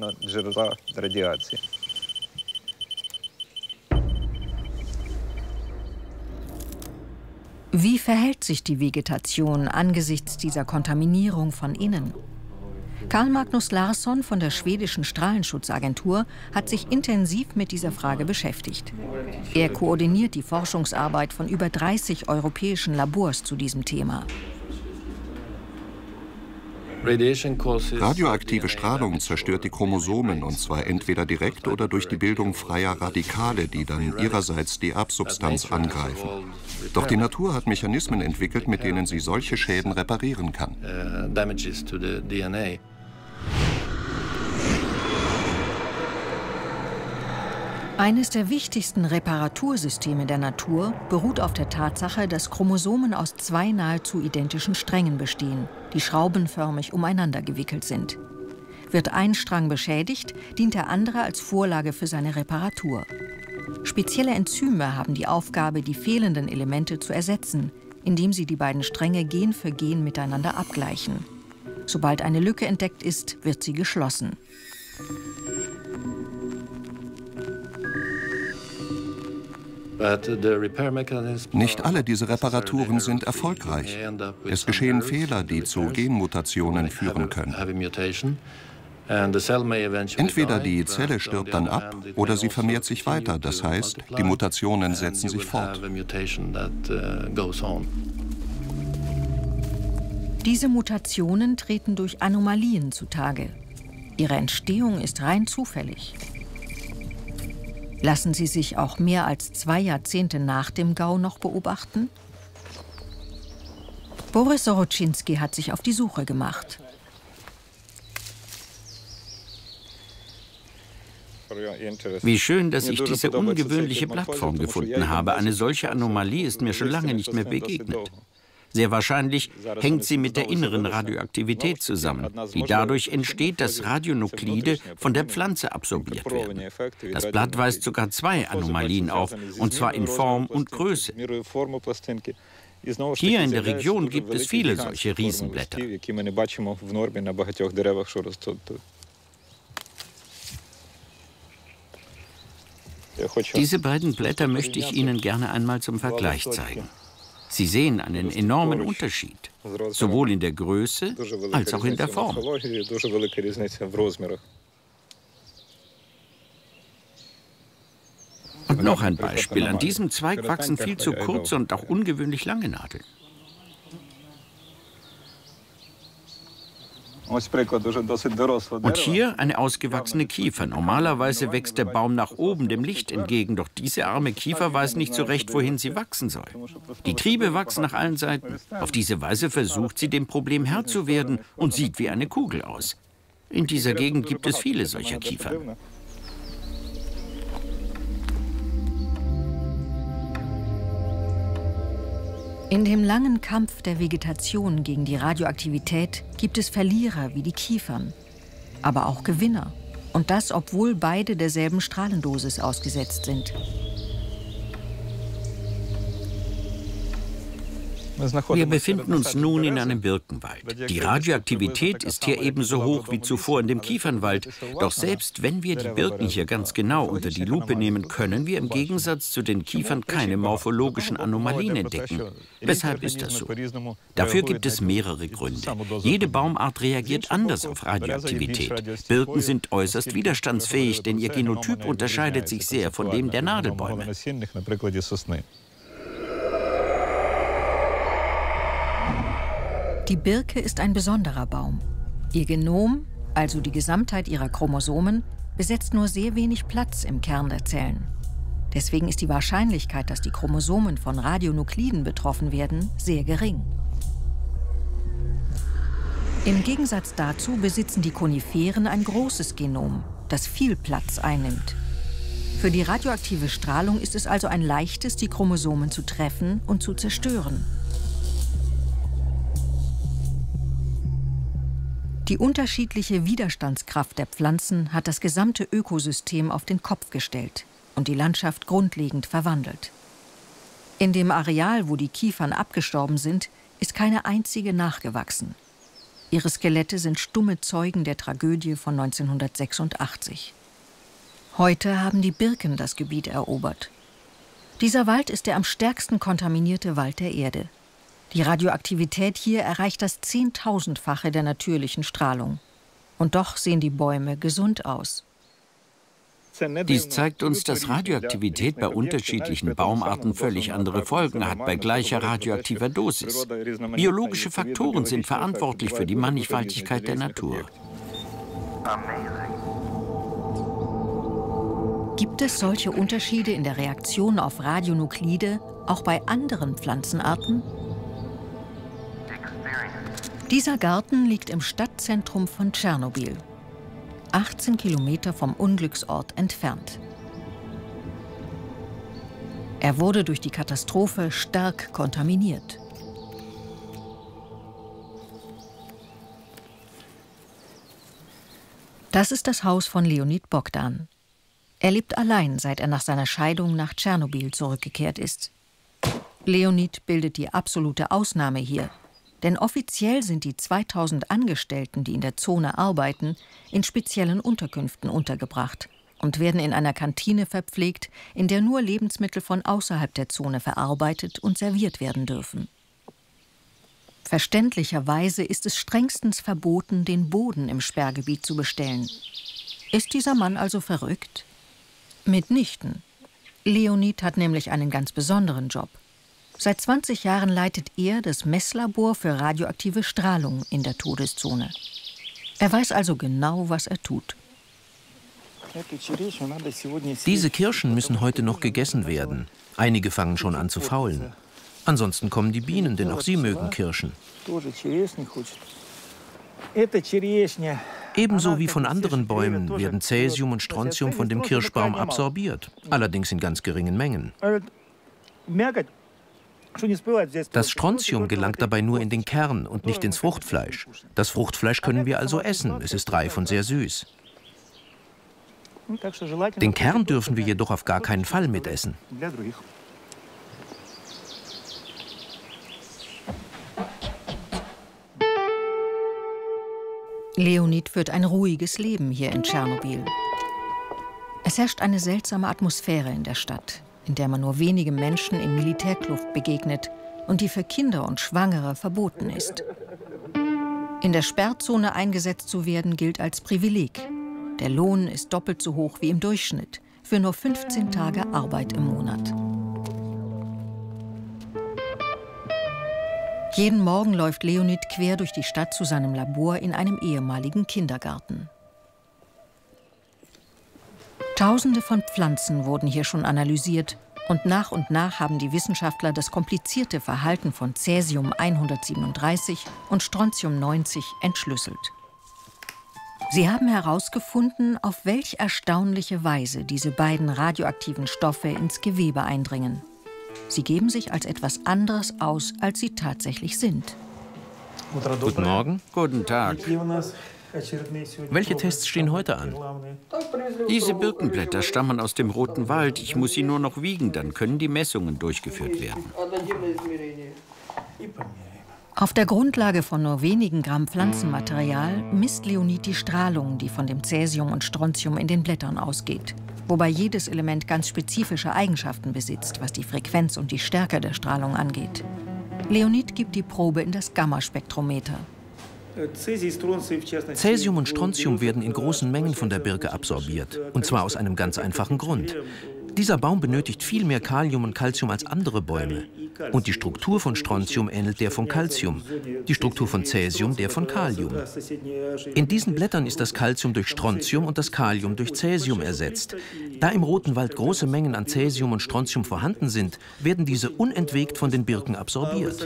Wie verhält sich die Vegetation angesichts dieser Kontaminierung von innen? Carl Magnus Larsson von der schwedischen Strahlenschutzagentur hat sich intensiv mit dieser Frage beschäftigt. Er koordiniert die Forschungsarbeit von über dreißig europäischen Labors zu diesem Thema. Radioaktive Strahlung zerstört die Chromosomen, und zwar entweder direkt oder durch die Bildung freier Radikale, die dann ihrerseits die Erbsubstanz angreifen. Doch die Natur hat Mechanismen entwickelt, mit denen sie solche Schäden reparieren kann. Eines der wichtigsten Reparatursysteme der Natur beruht auf der Tatsache, dass Chromosomen aus zwei nahezu identischen Strängen bestehen, die schraubenförmig umeinander gewickelt sind. Wird ein Strang beschädigt, dient der andere als Vorlage für seine Reparatur. Spezielle Enzyme haben die Aufgabe, die fehlenden Elemente zu ersetzen, indem sie die beiden Stränge Gen für Gen miteinander abgleichen. Sobald eine Lücke entdeckt ist, wird sie geschlossen. Nicht alle diese Reparaturen sind erfolgreich. Es geschehen Fehler, die zu Genmutationen führen können. Entweder die Zelle stirbt dann ab oder sie vermehrt sich weiter, das heißt, die Mutationen setzen sich fort. Diese Mutationen treten durch Anomalien zutage. Ihre Entstehung ist rein zufällig. Lassen sie sich auch mehr als zwei Jahrzehnte nach dem Gau noch beobachten? Boris Soroczynski hat sich auf die Suche gemacht. Wie schön, dass ich diese ungewöhnliche Blattform gefunden habe. Eine solche Anomalie ist mir schon lange nicht mehr begegnet. Sehr wahrscheinlich hängt sie mit der inneren Radioaktivität zusammen, die dadurch entsteht, dass Radionuklide von der Pflanze absorbiert werden. Das Blatt weist sogar zwei Anomalien auf, und zwar in Form und Größe. Hier in der Region gibt es viele solche Riesenblätter. Diese beiden Blätter möchte ich Ihnen gerne einmal zum Vergleich zeigen. Sie sehen einen enormen Unterschied, sowohl in der Größe als auch in der Form. Und noch ein Beispiel. An diesem Zweig wachsen viel zu kurze und auch ungewöhnlich lange Nadeln. Und hier eine ausgewachsene Kiefer. Normalerweise wächst der Baum nach oben, dem Licht entgegen. Doch diese arme Kiefer weiß nicht so recht, wohin sie wachsen soll. Die Triebe wachsen nach allen Seiten. Auf diese Weise versucht sie, dem Problem Herr zu werden und sieht wie eine Kugel aus. In dieser Gegend gibt es viele solcher Kiefern. In dem langen Kampf der Vegetation gegen die Radioaktivität gibt es Verlierer wie die Kiefern, aber auch Gewinner. Und das, obwohl beide derselben Strahlendosis ausgesetzt sind. Wir befinden uns nun in einem Birkenwald. Die Radioaktivität ist hier ebenso hoch wie zuvor in dem Kiefernwald. Doch selbst wenn wir die Birken hier ganz genau unter die Lupe nehmen, können wir im Gegensatz zu den Kiefern keine morphologischen Anomalien entdecken. Weshalb ist das so? Dafür gibt es mehrere Gründe. Jede Baumart reagiert anders auf Radioaktivität. Birken sind äußerst widerstandsfähig, denn ihr Genotyp unterscheidet sich sehr von dem der Nadelbäume. Die Birke ist ein besonderer Baum. Ihr Genom, also die Gesamtheit ihrer Chromosomen, besetzt nur sehr wenig Platz im Kern der Zellen. Deswegen ist die Wahrscheinlichkeit, dass die Chromosomen von Radionukliden betroffen werden, sehr gering. Im Gegensatz dazu besitzen die Koniferen ein großes Genom, das viel Platz einnimmt. Für die radioaktive Strahlung ist es also ein leichtes, die Chromosomen zu treffen und zu zerstören. Die unterschiedliche Widerstandskraft der Pflanzen hat das gesamte Ökosystem auf den Kopf gestellt und die Landschaft grundlegend verwandelt. In dem Areal, wo die Kiefern abgestorben sind, ist keine einzige nachgewachsen. Ihre Skelette sind stumme Zeugen der Tragödie von neunzehnhundertsechsundachtzig. Heute haben die Birken das Gebiet erobert. Dieser Wald ist der am stärksten kontaminierte Wald der Erde. Die Radioaktivität hier erreicht das Zehntausendfache der natürlichen Strahlung. Und doch sehen die Bäume gesund aus. Dies zeigt uns, dass Radioaktivität bei unterschiedlichen Baumarten völlig andere Folgen hat bei gleicher radioaktiver Dosis. Biologische Faktoren sind verantwortlich für die Mannigfaltigkeit der Natur. Gibt es solche Unterschiede in der Reaktion auf Radionuklide auch bei anderen Pflanzenarten? Dieser Garten liegt im Stadtzentrum von Tschernobyl, achtzehn Kilometer vom Unglücksort entfernt. Er wurde durch die Katastrophe stark kontaminiert. Das ist das Haus von Leonid Bogdan. Er lebt allein, seit er nach seiner Scheidung nach Tschernobyl zurückgekehrt ist. Leonid bildet die absolute Ausnahme hier. Denn offiziell sind die zweitausend Angestellten, die in der Zone arbeiten, in speziellen Unterkünften untergebracht und werden in einer Kantine verpflegt, in der nur Lebensmittel von außerhalb der Zone verarbeitet und serviert werden dürfen. Verständlicherweise ist es strengstens verboten, den Boden im Sperrgebiet zu bestellen. Ist dieser Mann also verrückt? Mitnichten. Leonid hat nämlich einen ganz besonderen Job. Seit zwanzig Jahren leitet er das Messlabor für radioaktive Strahlung in der Todeszone. Er weiß also genau, was er tut. Diese Kirschen müssen heute noch gegessen werden. Einige fangen schon an zu faulen. Ansonsten kommen die Bienen, denn auch sie mögen Kirschen. Ebenso wie von anderen Bäumen werden Cäsium und Strontium von dem Kirschbaum absorbiert, allerdings in ganz geringen Mengen. Das Strontium gelangt dabei nur in den Kern und nicht ins Fruchtfleisch. Das Fruchtfleisch können wir also essen, es ist reif und sehr süß. Den Kern dürfen wir jedoch auf gar keinen Fall mitessen. Leonid führt ein ruhiges Leben hier in Tschernobyl. Es herrscht eine seltsame Atmosphäre in der Stadt, in der man nur wenige Menschen in Militärkluft begegnet und die für Kinder und Schwangere verboten ist. In der Sperrzone eingesetzt zu werden, gilt als Privileg. Der Lohn ist doppelt so hoch wie im Durchschnitt, für nur fünfzehn Tage Arbeit im Monat. Jeden Morgen läuft Leonid quer durch die Stadt zu seinem Labor in einem ehemaligen Kindergarten. Tausende von Pflanzen wurden hier schon analysiert und nach und nach haben die Wissenschaftler das komplizierte Verhalten von Cäsium hundertsiebenunddreißig und Strontium neunzig entschlüsselt. Sie haben herausgefunden, auf welch erstaunliche Weise diese beiden radioaktiven Stoffe ins Gewebe eindringen. Sie geben sich als etwas anderes aus, als sie tatsächlich sind. Guten Morgen. Guten Tag. Welche Tests stehen heute an? Diese Birkenblätter stammen aus dem Roten Wald. Ich muss sie nur noch wiegen, dann können die Messungen durchgeführt werden. Auf der Grundlage von nur wenigen Gramm Pflanzenmaterial misst Leonid die Strahlung, die von dem Cäsium und Strontium in den Blättern ausgeht. Wobei jedes Element ganz spezifische Eigenschaften besitzt, was die Frequenz und die Stärke der Strahlung angeht. Leonid gibt die Probe in das Gammaspektrometer. Cäsium und Strontium werden in großen Mengen von der Birke absorbiert, und zwar aus einem ganz einfachen Grund. Dieser Baum benötigt viel mehr Kalium und Calcium als andere Bäume. Und die Struktur von Strontium ähnelt der von Calcium, die Struktur von Cäsium der von Kalium. In diesen Blättern ist das Calcium durch Strontium und das Kalium durch Cäsium ersetzt. Da im Roten Wald große Mengen an Cäsium und Strontium vorhanden sind, werden diese unentwegt von den Birken absorbiert.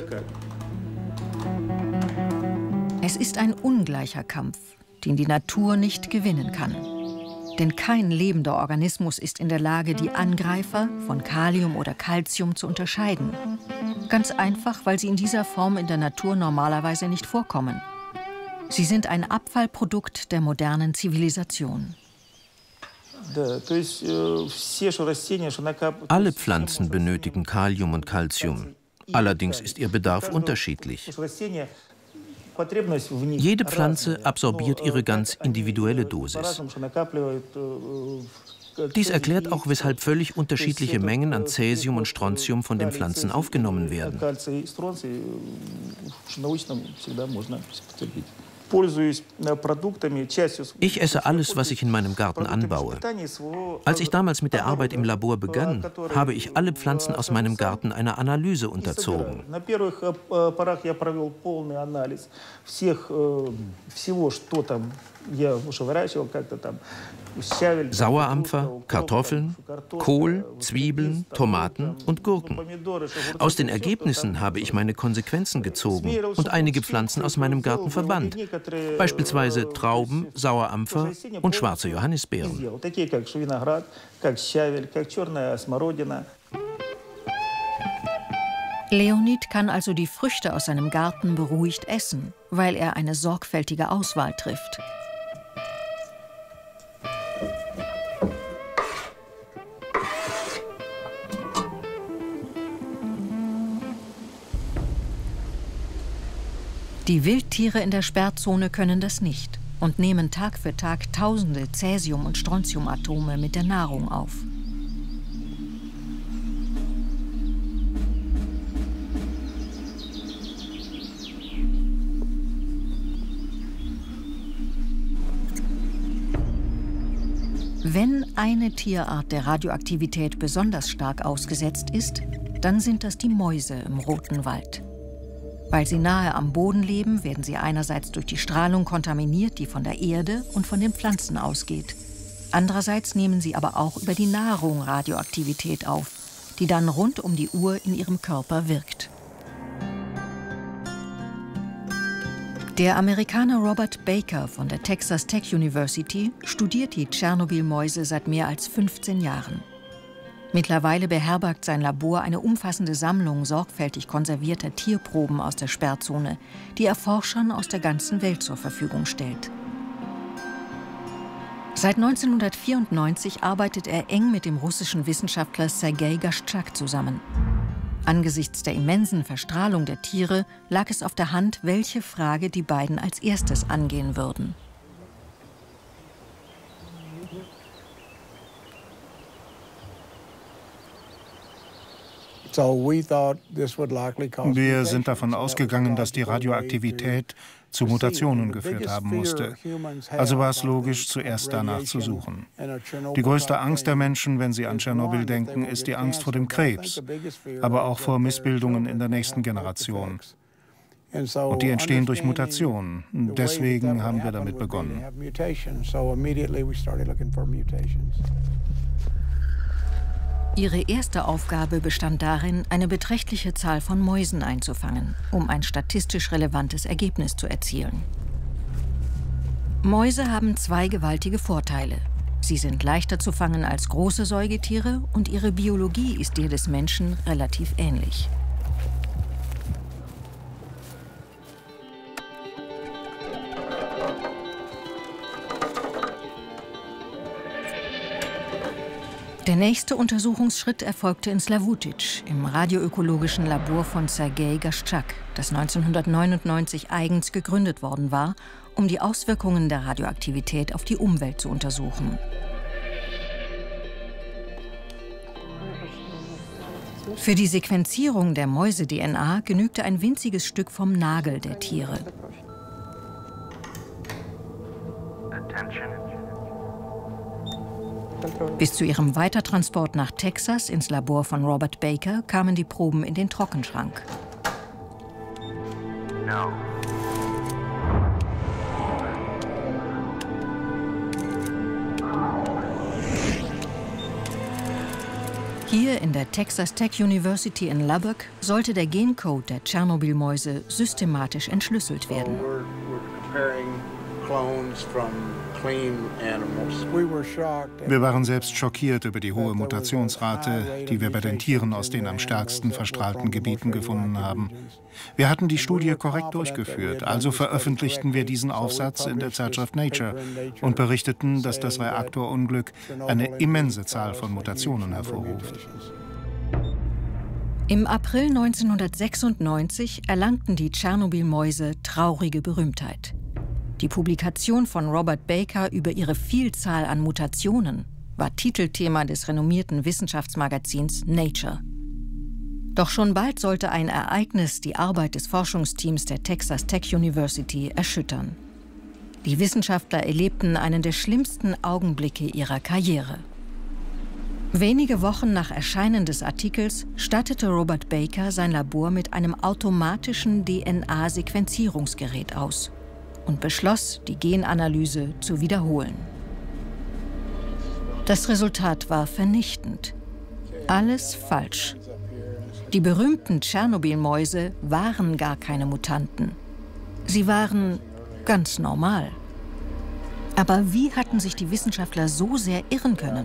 Es ist ein ungleicher Kampf, den die Natur nicht gewinnen kann. Denn kein lebender Organismus ist in der Lage, die Angreifer von Kalium oder Calcium zu unterscheiden. Ganz einfach, weil sie in dieser Form in der Natur normalerweise nicht vorkommen. Sie sind ein Abfallprodukt der modernen Zivilisation. Alle Pflanzen benötigen Kalium und Calcium. Allerdings ist ihr Bedarf unterschiedlich. Jede Pflanze absorbiert ihre ganz individuelle Dosis. Dies erklärt auch, weshalb völlig unterschiedliche Mengen an Cäsium und Strontium von den Pflanzen aufgenommen werden. Ich esse alles, was ich in meinem Garten anbaue. Als ich damals mit der Arbeit im Labor begann, habe ich alle Pflanzen aus meinem Garten einer Analyse unterzogen. Sauerampfer, Kartoffeln, Kohl, Zwiebeln, Tomaten und Gurken. Aus den Ergebnissen habe ich meine Konsequenzen gezogen und einige Pflanzen aus meinem Garten verbannt, beispielsweise Trauben, Sauerampfer und schwarze Johannisbeeren. Leonid kann also die Früchte aus seinem Garten beruhigt essen, weil er eine sorgfältige Auswahl trifft. Die Wildtiere in der Sperrzone können das nicht und nehmen Tag für Tag tausende Cäsium- und Strontiumatome mit der Nahrung auf. Wenn eine Tierart der Radioaktivität besonders stark ausgesetzt ist, dann sind das die Mäuse im Roten Wald. Weil sie nahe am Boden leben, werden sie einerseits durch die Strahlung kontaminiert, die von der Erde und von den Pflanzen ausgeht. Andererseits nehmen sie aber auch über die Nahrung Radioaktivität auf, die dann rund um die Uhr in ihrem Körper wirkt. Der Amerikaner Robert Baker von der Texas Tech University studiert die Tschernobyl-Mäuse seit mehr als fünfzehn Jahren. Mittlerweile beherbergt sein Labor eine umfassende Sammlung sorgfältig konservierter Tierproben aus der Sperrzone, die er Forschern aus der ganzen Welt zur Verfügung stellt. Seit neunzehnhundertvierundneunzig arbeitet er eng mit dem russischen Wissenschaftler Sergei Gaschak zusammen. Angesichts der immensen Verstrahlung der Tiere lag es auf der Hand, welche Frage die beiden als erstes angehen würden. Wir sind davon ausgegangen, dass die Radioaktivität zu Mutationen geführt haben musste. Also war es logisch, zuerst danach zu suchen. Die größte Angst der Menschen, wenn sie an Tschernobyl denken, ist die Angst vor dem Krebs, aber auch vor Missbildungen in der nächsten Generation. Und die entstehen durch Mutationen. Deswegen haben wir damit begonnen. Ihre erste Aufgabe bestand darin, eine beträchtliche Zahl von Mäusen einzufangen, um ein statistisch relevantes Ergebnis zu erzielen. Mäuse haben zwei gewaltige Vorteile. Sie sind leichter zu fangen als große Säugetiere und ihre Biologie ist der des Menschen relativ ähnlich. Der nächste Untersuchungsschritt erfolgte in Slawutitsch, im radioökologischen Labor von Sergei Gaschak, das neunzehnhundertneunundneunzig eigens gegründet worden war, um die Auswirkungen der Radioaktivität auf die Umwelt zu untersuchen. Für die Sequenzierung der Mäuse-D N A genügte ein winziges Stück vom Nagel der Tiere. Bis zu ihrem Weitertransport nach Texas ins Labor von Robert Baker kamen die Proben in den Trockenschrank. No. Hier in der Texas Tech University in Lubbock sollte der Gencode der Tschernobyl-Mäuse systematisch entschlüsselt werden. Wir waren selbst schockiert über die hohe Mutationsrate, die wir bei den Tieren aus den am stärksten verstrahlten Gebieten gefunden haben. Wir hatten die Studie korrekt durchgeführt, also veröffentlichten wir diesen Aufsatz in der Zeitschrift Nature und berichteten, dass das Reaktorunglück eine immense Zahl von Mutationen hervorruft. Im April neunzehnhundertsechsundneunzig erlangten die Tschernobyl-Mäuse traurige Berühmtheit. Die Publikation von Robert Baker über ihre Vielzahl an Mutationen war Titelthema des renommierten Wissenschaftsmagazins Nature. Doch schon bald sollte ein Ereignis die Arbeit des Forschungsteams der Texas Tech University erschüttern. Die Wissenschaftler erlebten einen der schlimmsten Augenblicke ihrer Karriere. Wenige Wochen nach Erscheinen des Artikels stattete Robert Baker sein Labor mit einem automatischen D N A-Sequenzierungsgerät aus und beschloss, die Genanalyse zu wiederholen. Das Resultat war vernichtend. Alles falsch. Die berühmten Tschernobyl-Mäuse waren gar keine Mutanten. Sie waren ganz normal. Aber wie hatten sich die Wissenschaftler so sehr irren können?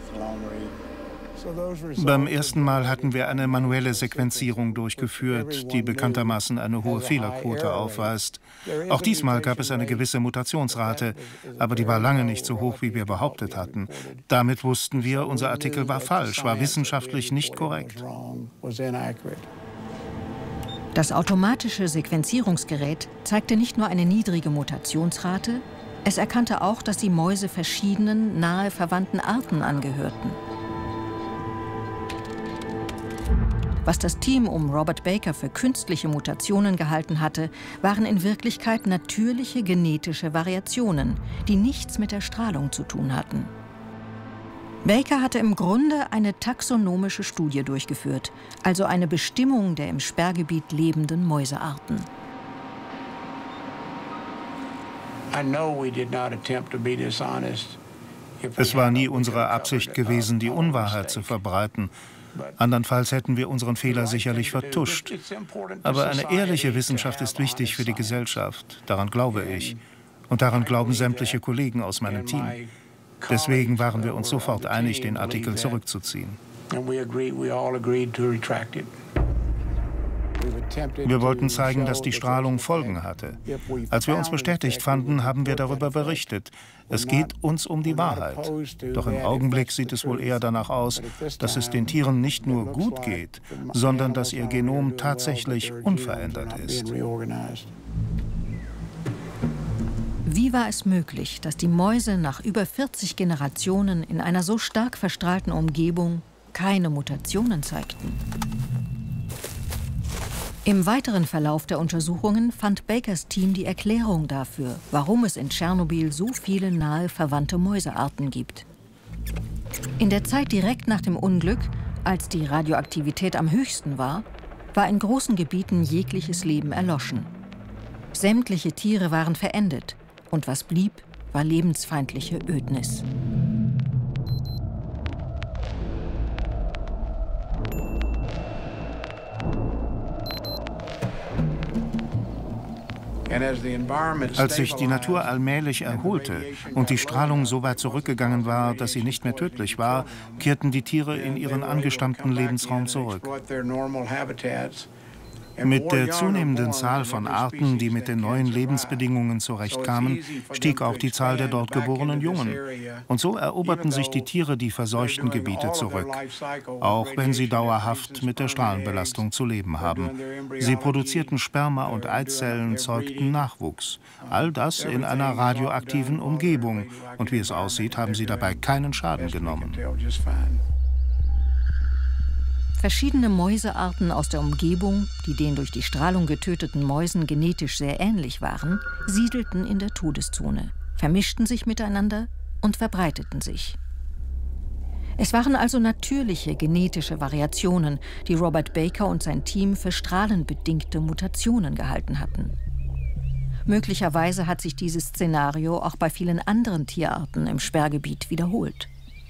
Beim ersten Mal hatten wir eine manuelle Sequenzierung durchgeführt, die bekanntermaßen eine hohe Fehlerquote aufweist. Auch diesmal gab es eine gewisse Mutationsrate, aber die war lange nicht so hoch, wie wir behauptet hatten. Damit wussten wir, unser Artikel war falsch, war wissenschaftlich nicht korrekt. Das automatische Sequenzierungsgerät zeigte nicht nur eine niedrige Mutationsrate, es erkannte auch, dass die Mäuse verschiedenen, nahe verwandten Arten angehörten. Was das Team um Robert Baker für künstliche Mutationen gehalten hatte, waren in Wirklichkeit natürliche genetische Variationen, die nichts mit der Strahlung zu tun hatten. Baker hatte im Grunde eine taxonomische Studie durchgeführt, also eine Bestimmung der im Sperrgebiet lebenden Mäusearten. Es war nie unsere Absicht gewesen, die Unwahrheit zu verbreiten. Andernfalls hätten wir unseren Fehler sicherlich vertuscht. Aber eine ehrliche Wissenschaft ist wichtig für die Gesellschaft. Daran glaube ich. Und daran glauben sämtliche Kollegen aus meinem Team. Deswegen waren wir uns sofort einig, den Artikel zurückzuziehen. Wir wollten zeigen, dass die Strahlung Folgen hatte. Als wir uns bestätigt fanden, haben wir darüber berichtet. Es geht uns um die Wahrheit. Doch im Augenblick sieht es wohl eher danach aus, dass es den Tieren nicht nur gut geht, sondern dass ihr Genom tatsächlich unverändert ist. Wie war es möglich, dass die Mäuse nach über vierzig Generationen in einer so stark verstrahlten Umgebung keine Mutationen zeigten? Im weiteren Verlauf der Untersuchungen fand Bakers Team die Erklärung dafür, warum es in Tschernobyl so viele nahe verwandte Mäusearten gibt. In der Zeit direkt nach dem Unglück, als die Radioaktivität am höchsten war, war in großen Gebieten jegliches Leben erloschen. Sämtliche Tiere waren verendet und was blieb, war lebensfeindliche Ödnis. Als sich die Natur allmählich erholte und die Strahlung so weit zurückgegangen war, dass sie nicht mehr tödlich war, kehrten die Tiere in ihren angestammten Lebensraum zurück. Mit der zunehmenden Zahl von Arten, die mit den neuen Lebensbedingungen zurechtkamen, stieg auch die Zahl der dort geborenen Jungen. Und so eroberten sich die Tiere die verseuchten Gebiete zurück, auch wenn sie dauerhaft mit der Strahlenbelastung zu leben haben. Sie produzierten Sperma und Eizellen, zeugten Nachwuchs. All das in einer radioaktiven Umgebung. Und wie es aussieht, haben sie dabei keinen Schaden genommen. Verschiedene Mäusearten aus der Umgebung, die den durch die Strahlung getöteten Mäusen genetisch sehr ähnlich waren, siedelten in der Todeszone, vermischten sich miteinander und verbreiteten sich. Es waren also natürliche genetische Variationen, die Robert Baker und sein Team für strahlenbedingte Mutationen gehalten hatten. Möglicherweise hat sich dieses Szenario auch bei vielen anderen Tierarten im Sperrgebiet wiederholt.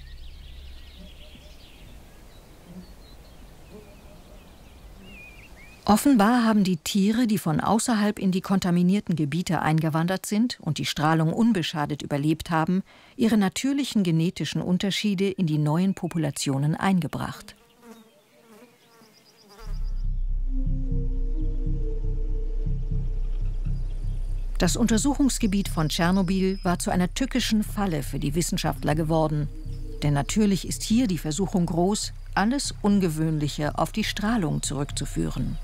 Offenbar haben die Tiere, die von außerhalb in die kontaminierten Gebiete eingewandert sind und die Strahlung unbeschadet überlebt haben, ihre natürlichen genetischen Unterschiede in die neuen Populationen eingebracht. Das Untersuchungsgebiet von Tschernobyl war zu einer tückischen Falle für die Wissenschaftler geworden. Denn natürlich ist hier die Versuchung groß, alles Ungewöhnliche auf die Strahlung zurückzuführen.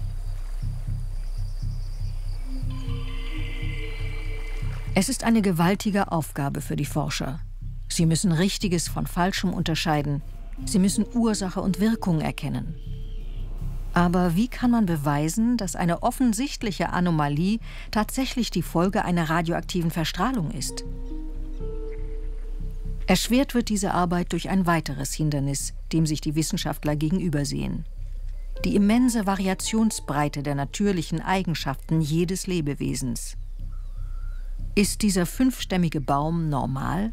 Es ist eine gewaltige Aufgabe für die Forscher. Sie müssen Richtiges von Falschem unterscheiden. Sie müssen Ursache und Wirkung erkennen. Aber wie kann man beweisen, dass eine offensichtliche Anomalie tatsächlich die Folge einer radioaktiven Verstrahlung ist? Erschwert wird diese Arbeit durch ein weiteres Hindernis, dem sich die Wissenschaftler gegenübersehen: die immense Variationsbreite der natürlichen Eigenschaften jedes Lebewesens. Ist dieser fünfstämmige Baum normal?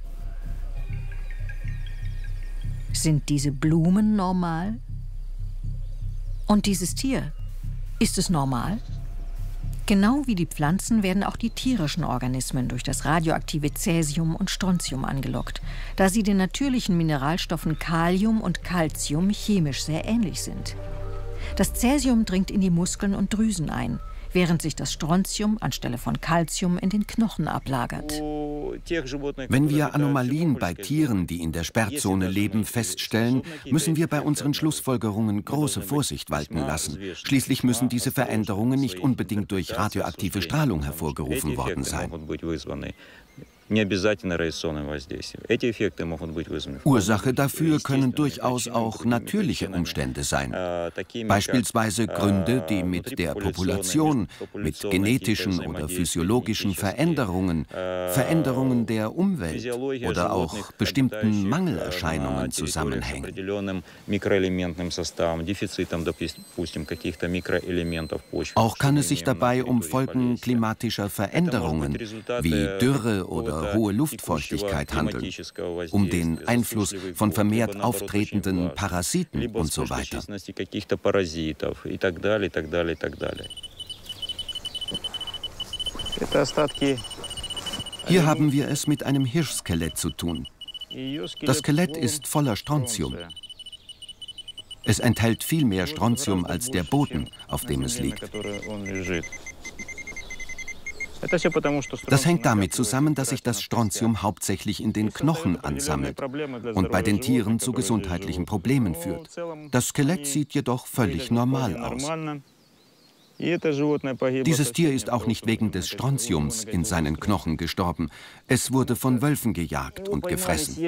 Sind diese Blumen normal? Und dieses Tier, ist es normal? Genau wie die Pflanzen werden auch die tierischen Organismen durch das radioaktive Cäsium und Strontium angelockt, da sie den natürlichen Mineralstoffen Kalium und Calcium chemisch sehr ähnlich sind. Das Cäsium dringt in die Muskeln und Drüsen ein, während sich das Strontium anstelle von Calcium in den Knochen ablagert. Wenn wir Anomalien bei Tieren, die in der Sperrzone leben, feststellen, müssen wir bei unseren Schlussfolgerungen große Vorsicht walten lassen. Schließlich müssen diese Veränderungen nicht unbedingt durch radioaktive Strahlung hervorgerufen worden sein. Ursache dafür können durchaus auch natürliche Umstände sein. Beispielsweise Gründe, die mit der Population, mit genetischen oder physiologischen Veränderungen, Veränderungen der Umwelt oder auch bestimmten Mangelerscheinungen zusammenhängen. Auch kann es sich dabei um Folgen klimatischer Veränderungen wie Dürre oder hohe Luftfeuchtigkeit handeln, um den Einfluss von vermehrt auftretenden Parasiten und so weiter. Hier haben wir es mit einem Hirschskelett zu tun. Das Skelett ist voller Strontium. Es enthält viel mehr Strontium als der Boden, auf dem es liegt. Das hängt damit zusammen, dass sich das Strontium hauptsächlich in den Knochen ansammelt und bei den Tieren zu gesundheitlichen Problemen führt. Das Skelett sieht jedoch völlig normal aus. Dieses Tier ist auch nicht wegen des Strontiums in seinen Knochen gestorben. Es wurde von Wölfen gejagt und gefressen.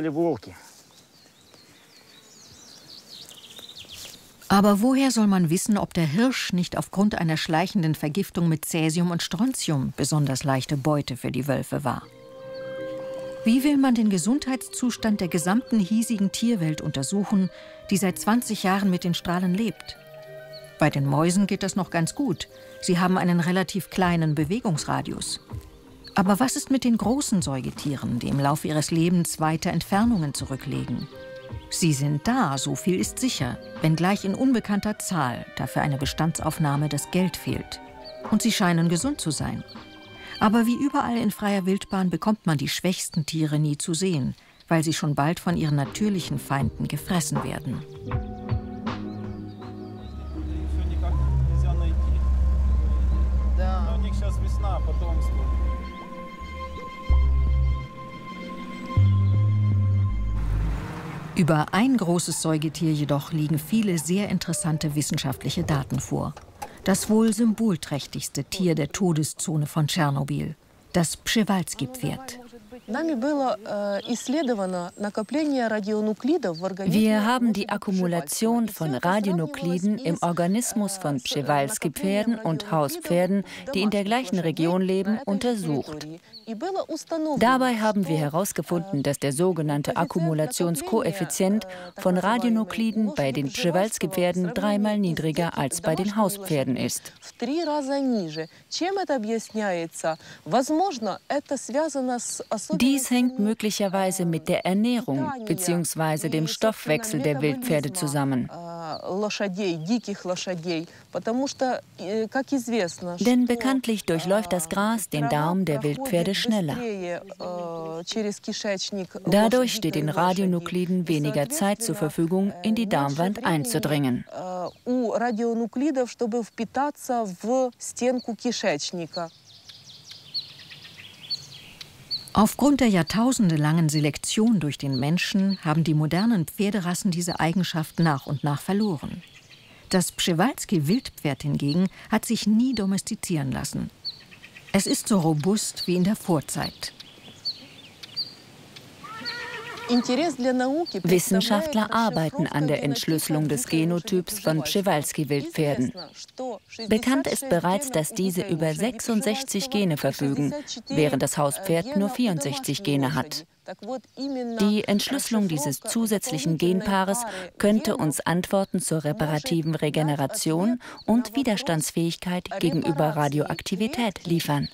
Aber woher soll man wissen, ob der Hirsch nicht aufgrund einer schleichenden Vergiftung mit Cäsium und Strontium besonders leichte Beute für die Wölfe war? Wie will man den Gesundheitszustand der gesamten hiesigen Tierwelt untersuchen, die seit zwanzig Jahren mit den Strahlen lebt? Bei den Mäusen geht das noch ganz gut. Sie haben einen relativ kleinen Bewegungsradius. Aber was ist mit den großen Säugetieren, die im Laufe ihres Lebens weite Entfernungen zurücklegen? Sie sind da, so viel ist sicher, wenngleich in unbekannter Zahl, da für eine Bestandsaufnahme das Geld fehlt. Und sie scheinen gesund zu sein. Aber wie überall in freier Wildbahn bekommt man die schwächsten Tiere nie zu sehen, weil sie schon bald von ihren natürlichen Feinden gefressen werden. Über ein großes Säugetier jedoch liegen viele sehr interessante wissenschaftliche Daten vor. Das wohl symbolträchtigste Tier der Todeszone von Tschernobyl, das Przewalski-Pferd. Wir haben die Akkumulation von Radionukliden im Organismus von Przewalski-Pferden und Hauspferden, die in der gleichen Region leben, untersucht. Dabei haben wir herausgefunden, dass der sogenannte Akkumulationskoeffizient von Radionukliden bei den Przewalski-Pferden dreimal niedriger als bei den Hauspferden ist. Dies hängt möglicherweise mit der Ernährung bzw. dem Stoffwechsel der Wildpferde zusammen. Denn bekanntlich durchläuft das Gras den Darm der Wildpferde schneller. Dadurch steht den Radionukliden weniger Zeit zur Verfügung, in die Darmwand einzudringen. Aufgrund der jahrtausendelangen Selektion durch den Menschen haben die modernen Pferderassen diese Eigenschaft nach und nach verloren. Das Przewalski-Wildpferd hingegen hat sich nie domestizieren lassen. Es ist so robust wie in der Vorzeit. Wissenschaftler arbeiten an der Entschlüsselung des Genotyps von Przewalski-Wildpferden. Bekannt ist bereits, dass diese über sechsundsechzig Gene verfügen, während das Hauspferd nur vierundsechzig Gene hat. Die Entschlüsselung dieses zusätzlichen Genpaares könnte uns Antworten zur reparativen Regeneration und Widerstandsfähigkeit gegenüber Radioaktivität liefern.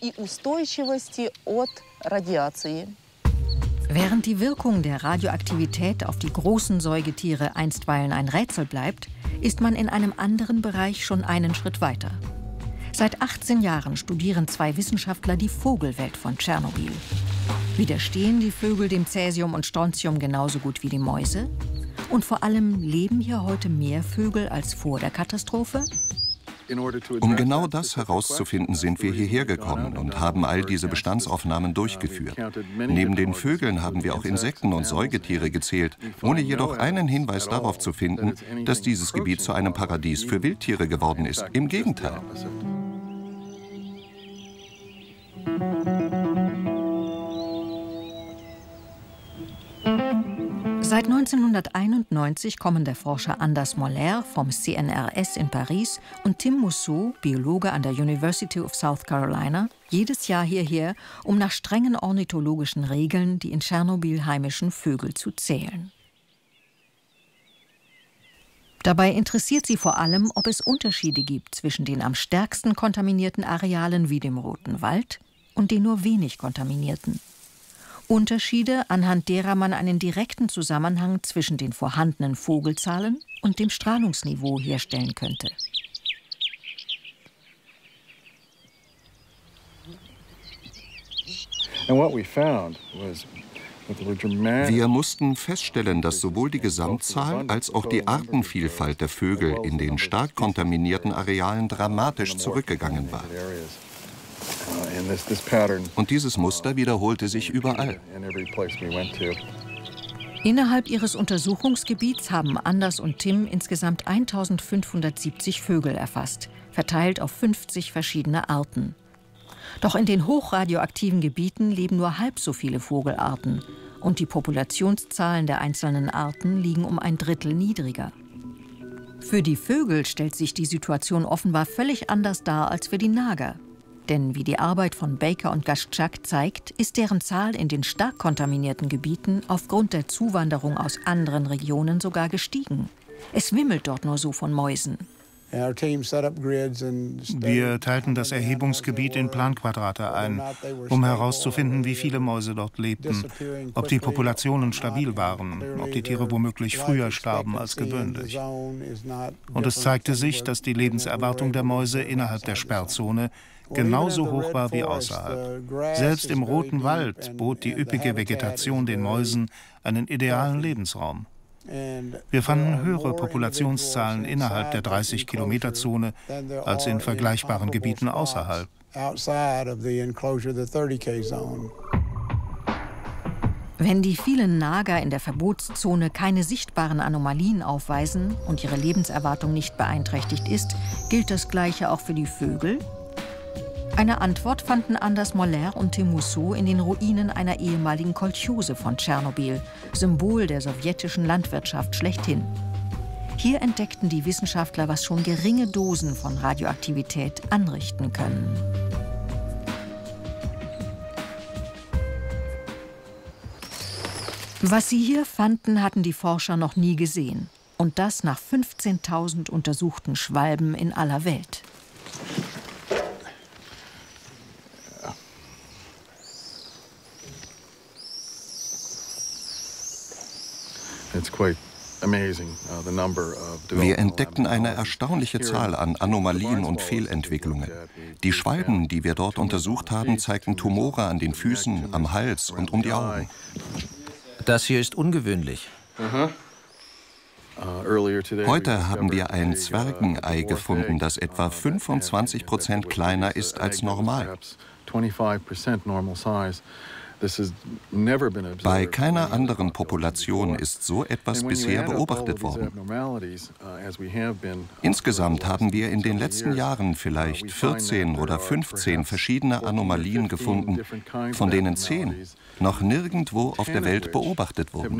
Während die Wirkung der Radioaktivität auf die großen Säugetiere einstweilen ein Rätsel bleibt, ist man in einem anderen Bereich schon einen Schritt weiter. Seit achtzehn Jahren studieren zwei Wissenschaftler die Vogelwelt von Tschernobyl. Widerstehen die Vögel dem Cäsium und Strontium genauso gut wie die Mäuse? Und vor allem, leben hier heute mehr Vögel als vor der Katastrophe? Um genau das herauszufinden, sind wir hierher gekommen und haben all diese Bestandsaufnahmen durchgeführt. Neben den Vögeln haben wir auch Insekten und Säugetiere gezählt, ohne jedoch einen Hinweis darauf zu finden, dass dieses Gebiet zu einem Paradies für Wildtiere geworden ist. Im Gegenteil. Seit neunzehnhunderteinundneunzig kommen der Forscher Anders Moller vom C N R S in Paris und Tim Mousseau, Biologe an der University of South Carolina, jedes Jahr hierher, um nach strengen ornithologischen Regeln die in Tschernobyl heimischen Vögel zu zählen. Dabei interessiert sie vor allem, ob es Unterschiede gibt zwischen den am stärksten kontaminierten Arealen wie dem Roten Wald und den nur wenig kontaminierten. Unterschiede, anhand derer man einen direkten Zusammenhang zwischen den vorhandenen Vogelzahlen und dem Strahlungsniveau herstellen könnte. Wir mussten feststellen, dass sowohl die Gesamtzahl als auch die Artenvielfalt der Vögel in den stark kontaminierten Arealen dramatisch zurückgegangen war. Und dieses Muster wiederholte sich überall. Innerhalb ihres Untersuchungsgebiets haben Anders und Tim insgesamt eintausendfünfhundertsiebzig Vögel erfasst, verteilt auf fünfzig verschiedene Arten. Doch in den hochradioaktiven Gebieten leben nur halb so viele Vogelarten und die Populationszahlen der einzelnen Arten liegen um ein Drittel niedriger. Für die Vögel stellt sich die Situation offenbar völlig anders dar als für die Nager. Denn wie die Arbeit von Baker und Gaschak zeigt, ist deren Zahl in den stark kontaminierten Gebieten aufgrund der Zuwanderung aus anderen Regionen sogar gestiegen. Es wimmelt dort nur so von Mäusen. Wir teilten das Erhebungsgebiet in Planquadrate ein, um herauszufinden, wie viele Mäuse dort lebten, ob die Populationen stabil waren, ob die Tiere womöglich früher starben als gewöhnlich. Und es zeigte sich, dass die Lebenserwartung der Mäuse innerhalb der Sperrzone genauso hoch war wie außerhalb. Selbst im Roten Wald bot die üppige Vegetation den Mäusen einen idealen Lebensraum. Wir fanden höhere Populationszahlen innerhalb der dreißig-Kilometer-Zone als in vergleichbaren Gebieten außerhalb. Wenn die vielen Nager in der Verbotszone keine sichtbaren Anomalien aufweisen und ihre Lebenserwartung nicht beeinträchtigt ist, gilt das Gleiche auch für die Vögel? Eine Antwort fanden Anders Moller und Tim Mousseau in den Ruinen einer ehemaligen Kolchose von Tschernobyl, Symbol der sowjetischen Landwirtschaft schlechthin. Hier entdeckten die Wissenschaftler, was schon geringe Dosen von Radioaktivität anrichten können. Was sie hier fanden, hatten die Forscher noch nie gesehen. Und das nach fünfzehntausend untersuchten Schwalben in aller Welt. Wir entdeckten eine erstaunliche Zahl an Anomalien und Fehlentwicklungen. Die Schwalben, die wir dort untersucht haben, zeigten Tumore an den Füßen, am Hals und um die Augen. Das hier ist ungewöhnlich. Heute haben wir ein Zwergenei gefunden, das etwa fünfundzwanzig Prozent kleiner ist als normal. Bei keiner anderen Population ist so etwas bisher beobachtet worden. Insgesamt haben wir in den letzten Jahren vielleicht vierzehn oder fünfzehn verschiedene Anomalien gefunden, von denen zehn noch nirgendwo auf der Welt beobachtet wurden.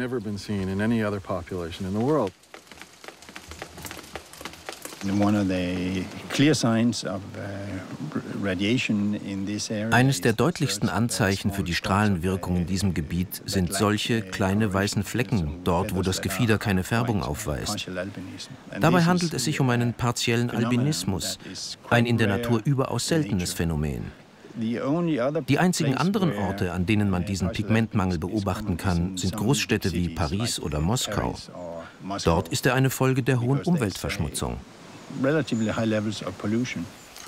Eines der deutlichsten Anzeichen für die Strahlenwirkung in diesem Gebiet sind solche kleine weißen Flecken, dort wo das Gefieder keine Färbung aufweist. Dabei handelt es sich um einen partiellen Albinismus, ein in der Natur überaus seltenes Phänomen. Die einzigen anderen Orte, an denen man diesen Pigmentmangel beobachten kann, sind Großstädte wie Paris oder Moskau. Dort ist er eine Folge der hohen Umweltverschmutzung. Relatively high levels of pollution.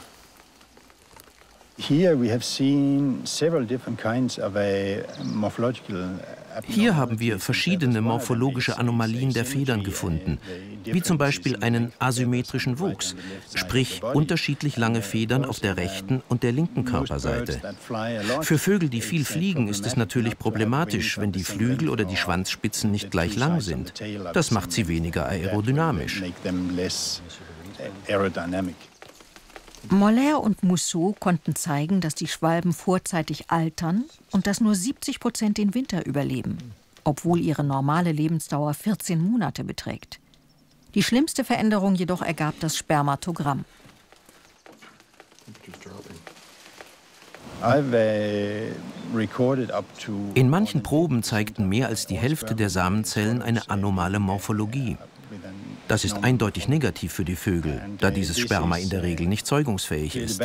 Here we have seen several different kinds of a morphological. Hier haben wir verschiedene morphologische Anomalien der Federn gefunden, wie zum Beispiel einen asymmetrischen Wuchs, sprich unterschiedlich lange Federn auf der rechten und der linken Körperseite. Für Vögel, die viel fliegen, ist es natürlich problematisch, wenn die Flügel oder die Schwanzspitzen nicht gleich lang sind. Das macht sie weniger aerodynamisch. Moller und Mousseau konnten zeigen, dass die Schwalben vorzeitig altern und dass nur siebzig Prozent den Winter überleben, obwohl ihre normale Lebensdauer vierzehn Monate beträgt. Die schlimmste Veränderung jedoch ergab das Spermatogramm. In manchen Proben zeigten mehr als die Hälfte der Samenzellen eine anomale Morphologie. Das ist eindeutig negativ für die Vögel, da dieses Sperma in der Regel nicht zeugungsfähig ist.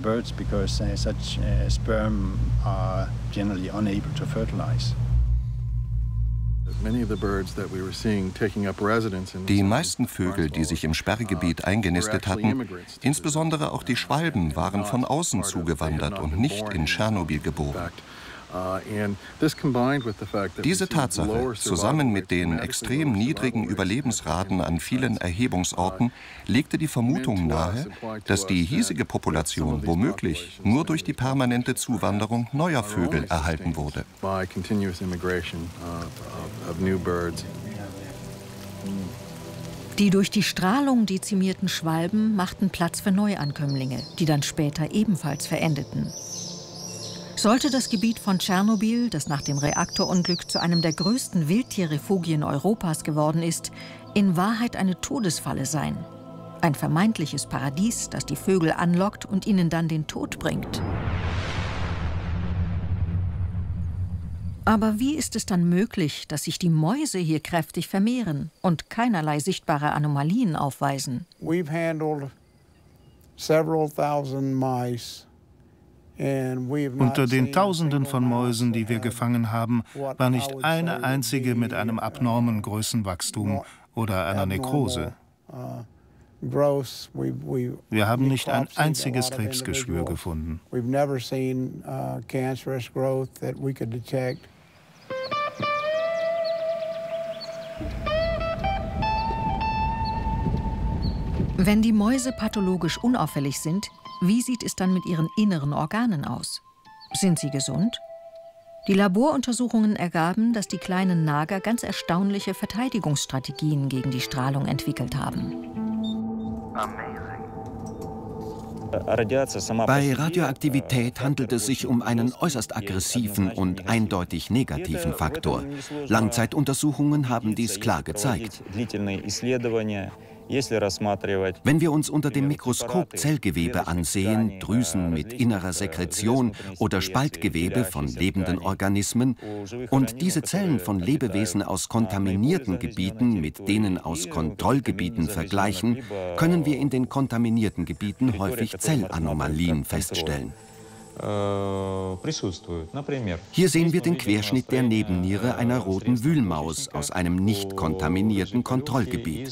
Die meisten Vögel, die sich im Sperrgebiet eingenistet hatten, insbesondere auch die Schwalben, waren von außen zugewandert und nicht in Tschernobyl geboren. Diese Tatsache, zusammen mit den extrem niedrigen Überlebensraten an vielen Erhebungsorten, legte die Vermutung nahe, dass die hiesige Population womöglich nur durch die permanente Zuwanderung neuer Vögel erhalten wurde. Die durch die Strahlung dezimierten Schwalben machten Platz für Neuankömmlinge, die dann später ebenfalls verendeten. Sollte das Gebiet von Tschernobyl, das nach dem Reaktorunglück zu einem der größten Wildtierrefugien Europas geworden ist, in Wahrheit eine Todesfalle sein. Ein vermeintliches Paradies, das die Vögel anlockt und ihnen dann den Tod bringt. Aber wie ist es dann möglich, dass sich die Mäuse hier kräftig vermehren und keinerlei sichtbare Anomalien aufweisen? We've handled several thousand mice. Unter den Tausenden von Mäusen, die wir gefangen haben, war nicht eine einzige mit einem abnormen Größenwachstum oder einer Nekrose. Wir haben nicht ein einziges Krebsgeschwür gefunden. Wenn die Mäuse pathologisch unauffällig sind, wie sieht es dann mit ihren inneren Organen aus? Sind sie gesund? Die Laboruntersuchungen ergaben, dass die kleinen Nager ganz erstaunliche Verteidigungsstrategien gegen die Strahlung entwickelt haben. Bei Radioaktivität handelt es sich um einen äußerst aggressiven und eindeutig negativen Faktor. Langzeituntersuchungen haben dies klar gezeigt. Wenn wir uns unter dem Mikroskop Zellgewebe ansehen, Drüsen mit innerer Sekretion oder Spaltgewebe von lebenden Organismen und diese Zellen von Lebewesen aus kontaminierten Gebieten mit denen aus Kontrollgebieten vergleichen, können wir in den kontaminierten Gebieten häufig Zellanomalien feststellen. Hier sehen wir den Querschnitt der Nebenniere einer roten Wühlmaus aus einem nicht kontaminierten Kontrollgebiet.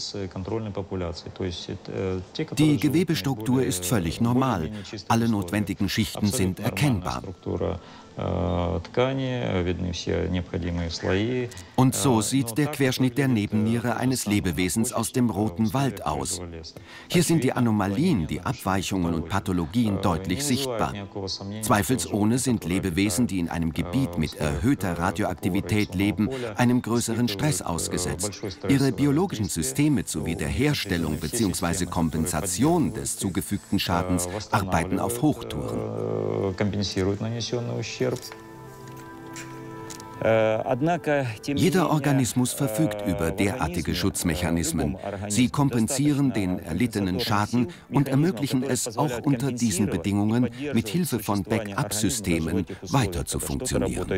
Die Gewebestruktur ist völlig normal. Alle notwendigen Schichten sind erkennbar. Und so sieht der Querschnitt der Nebenniere eines Lebewesens aus dem Roten Wald aus. Hier sind die Anomalien, die Abweichungen und Pathologien deutlich sichtbar. Zweifelsohne sind Lebewesen, die in einem Gebiet mit erhöhter Radioaktivität leben, einem größeren Stress ausgesetzt. Ihre biologischen Systeme zur Wiederherstellung bzw. Kompensation des zugefügten Schadens arbeiten auf Hochtouren. Jeder Organismus verfügt über derartige Schutzmechanismen. Sie kompensieren den erlittenen Schaden und ermöglichen es, auch unter diesen Bedingungen mit Hilfe von Backup-Systemen weiter zu funktionieren.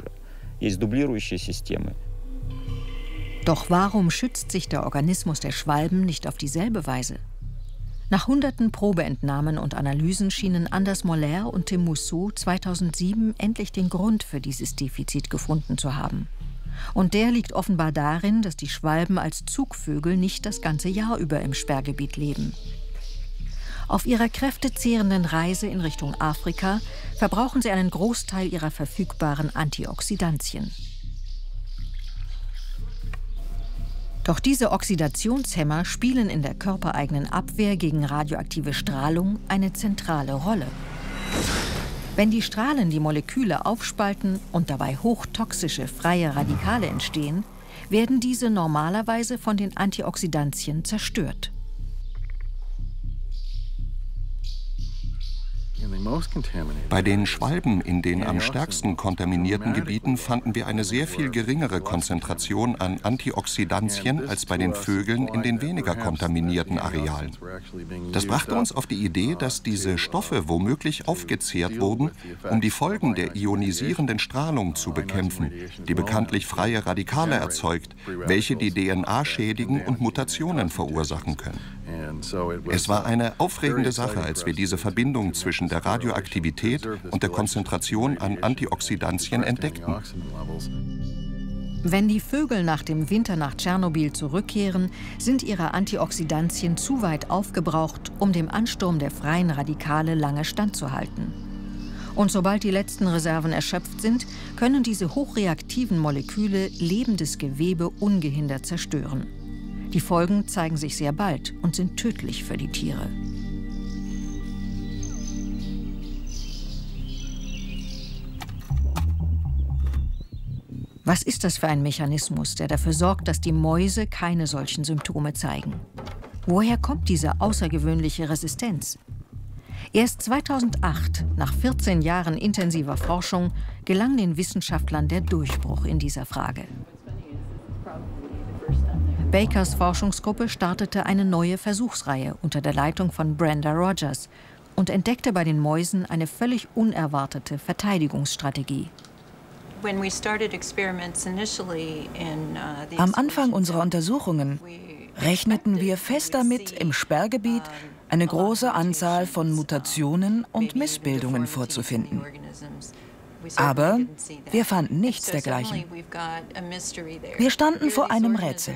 Doch warum schützt sich der Organismus der Schwalben nicht auf dieselbe Weise? Nach hunderten Probeentnahmen und Analysen schienen Anders Moller und Tim Mousseau zweitausendsieben endlich den Grund für dieses Defizit gefunden zu haben. Und der liegt offenbar darin, dass die Schwalben als Zugvögel nicht das ganze Jahr über im Sperrgebiet leben. Auf ihrer kräftezehrenden Reise in Richtung Afrika verbrauchen sie einen Großteil ihrer verfügbaren Antioxidantien. Doch diese Oxidationshemmer spielen in der körpereigenen Abwehr gegen radioaktive Strahlung eine zentrale Rolle. Wenn die Strahlen die Moleküle aufspalten und dabei hochtoxische freie Radikale entstehen, werden diese normalerweise von den Antioxidantien zerstört. Bei den Schwalben in den am stärksten kontaminierten Gebieten fanden wir eine sehr viel geringere Konzentration an Antioxidantien als bei den Vögeln in den weniger kontaminierten Arealen. Das brachte uns auf die Idee, dass diese Stoffe womöglich aufgezehrt wurden, um die Folgen der ionisierenden Strahlung zu bekämpfen, die bekanntlich freie Radikale erzeugt, welche die D N A schädigen und Mutationen verursachen können. Es war eine aufregende Sache, als wir diese Verbindung zwischen der Radioaktivität und der Konzentration an Antioxidantien entdeckten. Wenn die Vögel nach dem Winter nach Tschernobyl zurückkehren, sind ihre Antioxidantien zu weit aufgebraucht, um dem Ansturm der freien Radikale lange standzuhalten. Und sobald die letzten Reserven erschöpft sind, können diese hochreaktiven Moleküle lebendes Gewebe ungehindert zerstören. Die Folgen zeigen sich sehr bald und sind tödlich für die Tiere. Was ist das für ein Mechanismus, der dafür sorgt, dass die Mäuse keine solchen Symptome zeigen? Woher kommt diese außergewöhnliche Resistenz? Erst zweitausendacht, nach vierzehn Jahren intensiver Forschung, gelang den Wissenschaftlern der Durchbruch in dieser Frage. Bakers Forschungsgruppe startete eine neue Versuchsreihe unter der Leitung von Brenda Rogers und entdeckte bei den Mäusen eine völlig unerwartete Verteidigungsstrategie. Am Anfang unserer Untersuchungen rechneten wir fest damit, im Sperrgebiet eine große Anzahl von Mutationen und Missbildungen vorzufinden. Aber wir fanden nichts dergleichen. Wir standen vor einem Rätsel.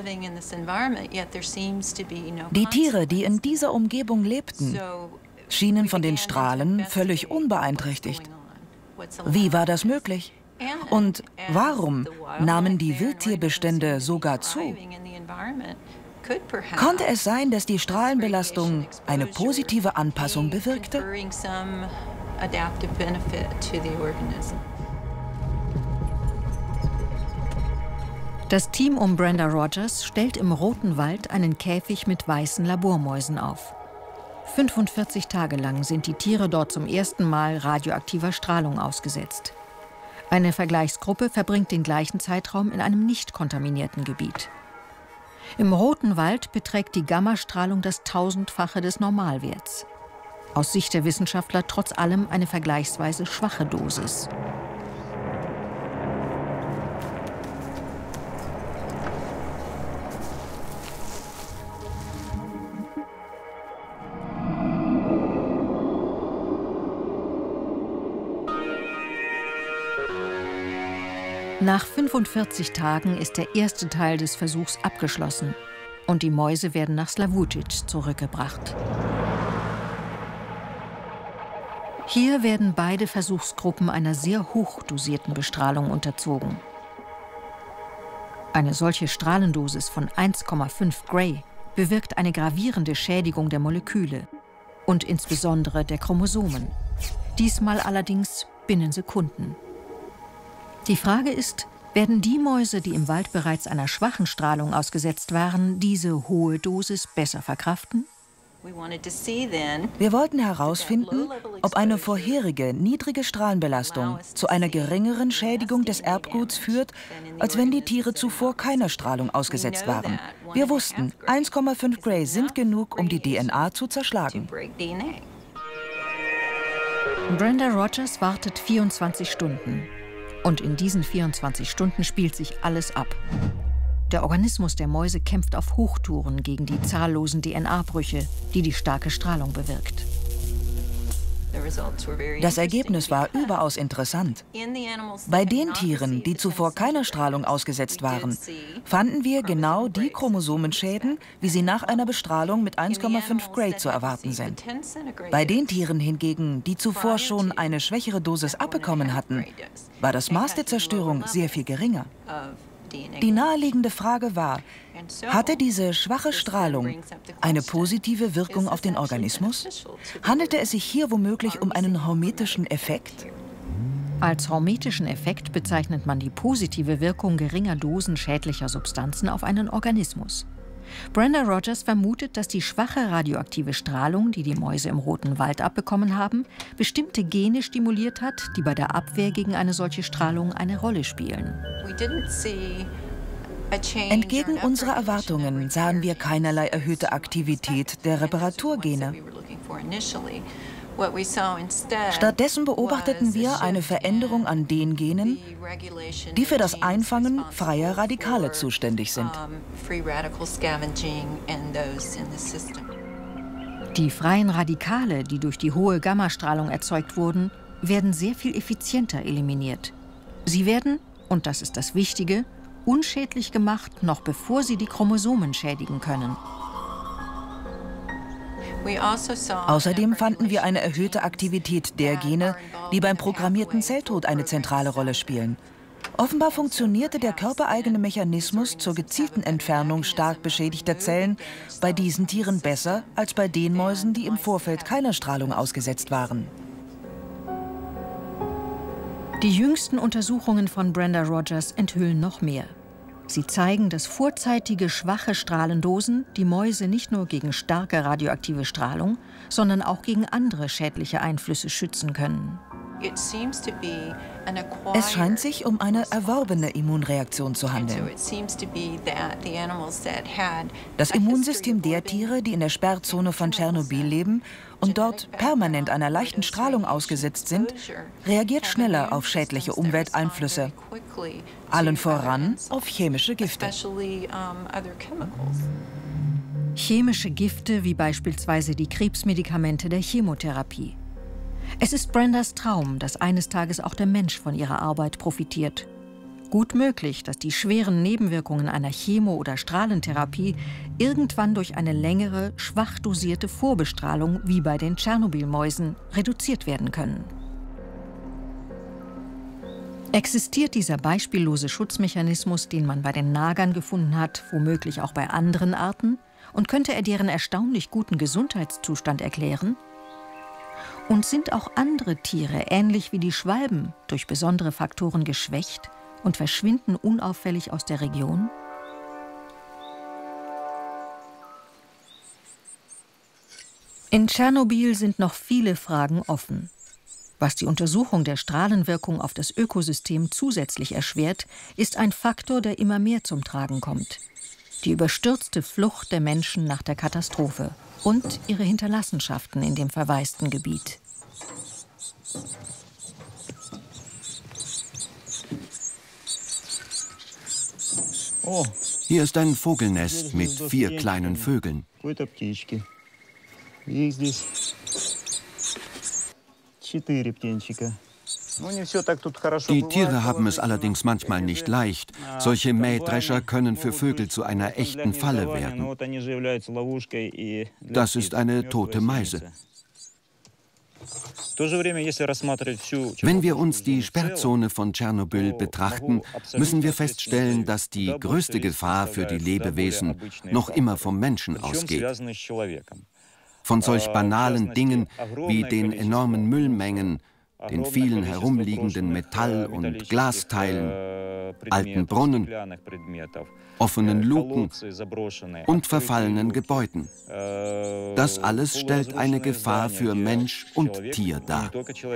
Die Tiere, die in dieser Umgebung lebten, schienen von den Strahlen völlig unbeeinträchtigt. Wie war das möglich? Und warum nahmen die Wildtierbestände sogar zu? Konnte es sein, dass die Strahlenbelastung eine positive Anpassung bewirkte? Das Team um Brenda Rogers stellt im Roten Wald einen Käfig mit weißen Labormäusen auf. fünfundvierzig Tage lang sind die Tiere dort zum ersten Mal radioaktiver Strahlung ausgesetzt. Eine Vergleichsgruppe verbringt den gleichen Zeitraum in einem nicht kontaminierten Gebiet. Im Roten Wald beträgt die Gammastrahlung das Tausendfache des Normalwerts. Aus Sicht der Wissenschaftler trotz allem eine vergleichsweise schwache Dosis. Nach fünfundvierzig Tagen ist der erste Teil des Versuchs abgeschlossen und die Mäuse werden nach Slavučić zurückgebracht. Hier werden beide Versuchsgruppen einer sehr hoch dosierten Bestrahlung unterzogen. Eine solche Strahlendosis von eins Komma fünf Gray bewirkt eine gravierende Schädigung der Moleküle und insbesondere der Chromosomen. Diesmal allerdings binnen Sekunden. Die Frage ist, werden die Mäuse, die im Wald bereits einer schwachen Strahlung ausgesetzt waren, diese hohe Dosis besser verkraften? Wir wollten herausfinden, ob eine vorherige niedrige Strahlenbelastung zu einer geringeren Schädigung des Erbguts führt, als wenn die Tiere zuvor keiner Strahlung ausgesetzt waren. Wir wussten, eins Komma fünf Gray sind genug, um die D N A zu zerschlagen. Brenda Rogers wartet vierundzwanzig Stunden. Und in diesen vierundzwanzig Stunden spielt sich alles ab. Der Organismus der Mäuse kämpft auf Hochtouren gegen die zahllosen D N A-Brüche, die die starke Strahlung bewirkt. Das Ergebnis war überaus interessant. Bei den Tieren, die zuvor keiner Strahlung ausgesetzt waren, fanden wir genau die Chromosomenschäden, wie sie nach einer Bestrahlung mit eins Komma fünf Gray zu erwarten sind. Bei den Tieren hingegen, die zuvor schon eine schwächere Dosis abbekommen hatten, war das Maß der Zerstörung sehr viel geringer. Die naheliegende Frage war, hatte diese schwache Strahlung eine positive Wirkung auf den Organismus? Handelte es sich hier womöglich um einen hormetischen Effekt? Als hormetischen Effekt bezeichnet man die positive Wirkung geringer Dosen schädlicher Substanzen auf einen Organismus. Brenda Rogers vermutet, dass die schwache radioaktive Strahlung, die die Mäuse im Roten Wald abbekommen haben, bestimmte Gene stimuliert hat, die bei der Abwehr gegen eine solche Strahlung eine Rolle spielen. Entgegen unserer Erwartungen sahen wir keinerlei erhöhte Aktivität der Reparaturgene. Stattdessen beobachteten wir eine Veränderung an den Genen, die für das Einfangen freier Radikale zuständig sind. Die freien Radikale, die durch die hohe Gammastrahlung erzeugt wurden, werden sehr viel effizienter eliminiert. Sie werden, und das ist das Wichtige, unschädlich gemacht, noch bevor sie die Chromosomen schädigen können. Außerdem fanden wir eine erhöhte Aktivität der Gene, die beim programmierten Zelltod eine zentrale Rolle spielen. Offenbar funktionierte der körpereigene Mechanismus zur gezielten Entfernung stark beschädigter Zellen bei diesen Tieren besser als bei den Mäusen, die im Vorfeld keiner Strahlung ausgesetzt waren. Die jüngsten Untersuchungen von Brenda Rogers enthüllen noch mehr. Sie zeigen, dass vorzeitige schwache Strahlendosen die Mäuse nicht nur gegen starke radioaktive Strahlung, sondern auch gegen andere schädliche Einflüsse schützen können. Es scheint sich um eine erworbene Immunreaktion zu handeln. Das Immunsystem der Tiere, die in der Sperrzone von Tschernobyl leben und dort permanent einer leichten Strahlung ausgesetzt sind, reagiert schneller auf schädliche Umwelteinflüsse, allen voran auf chemische Gifte. Chemische Gifte wie beispielsweise die Krebsmedikamente der Chemotherapie. Es ist Brendas Traum, dass eines Tages auch der Mensch von ihrer Arbeit profitiert. Gut möglich, dass die schweren Nebenwirkungen einer Chemo- oder Strahlentherapie irgendwann durch eine längere, schwach dosierte Vorbestrahlung, wie bei den Tschernobyl-Mäusen, reduziert werden können. Existiert dieser beispiellose Schutzmechanismus, den man bei den Nagern gefunden hat, womöglich auch bei anderen Arten? Und könnte er deren erstaunlich guten Gesundheitszustand erklären? Und sind auch andere Tiere, ähnlich wie die Schwalben, durch besondere Faktoren geschwächt und verschwinden unauffällig aus der Region? In Tschernobyl sind noch viele Fragen offen. Was die Untersuchung der Strahlenwirkung auf das Ökosystem zusätzlich erschwert, ist ein Faktor, der immer mehr zum Tragen kommt: die überstürzte Flucht der Menschen nach der Katastrophe und ihre Hinterlassenschaften in dem verwaisten Gebiet. Oh. Hier ist ein Vogelnest mit vier kleinen Vögeln. Die Tiere haben es allerdings manchmal nicht leicht. Solche Mähdrescher können für Vögel zu einer echten Falle werden. Das ist eine tote Meise. Wenn wir uns die Sperrzone von Tschernobyl betrachten, müssen wir feststellen, dass die größte Gefahr für die Lebewesen noch immer vom Menschen ausgeht. Von solch banalen Dingen wie den enormen Müllmengen, den vielen herumliegenden Metall- und Glasteilen, alten Brunnen, offenen Luken und verfallenen Gebäuden. Das alles stellt eine Gefahr für Mensch und Tier dar.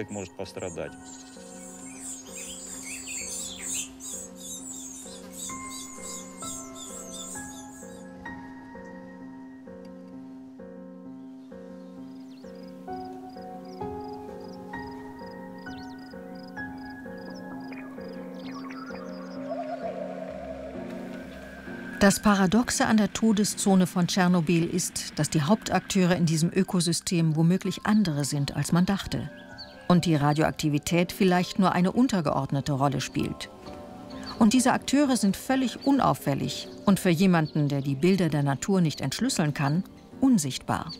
Das Paradoxe an der Todeszone von Tschernobyl ist, dass die Hauptakteure in diesem Ökosystem womöglich andere sind, als man dachte. Und die Radioaktivität vielleicht nur eine untergeordnete Rolle spielt. Und diese Akteure sind völlig unauffällig und für jemanden, der die Bilder der Natur nicht entschlüsseln kann, unsichtbar.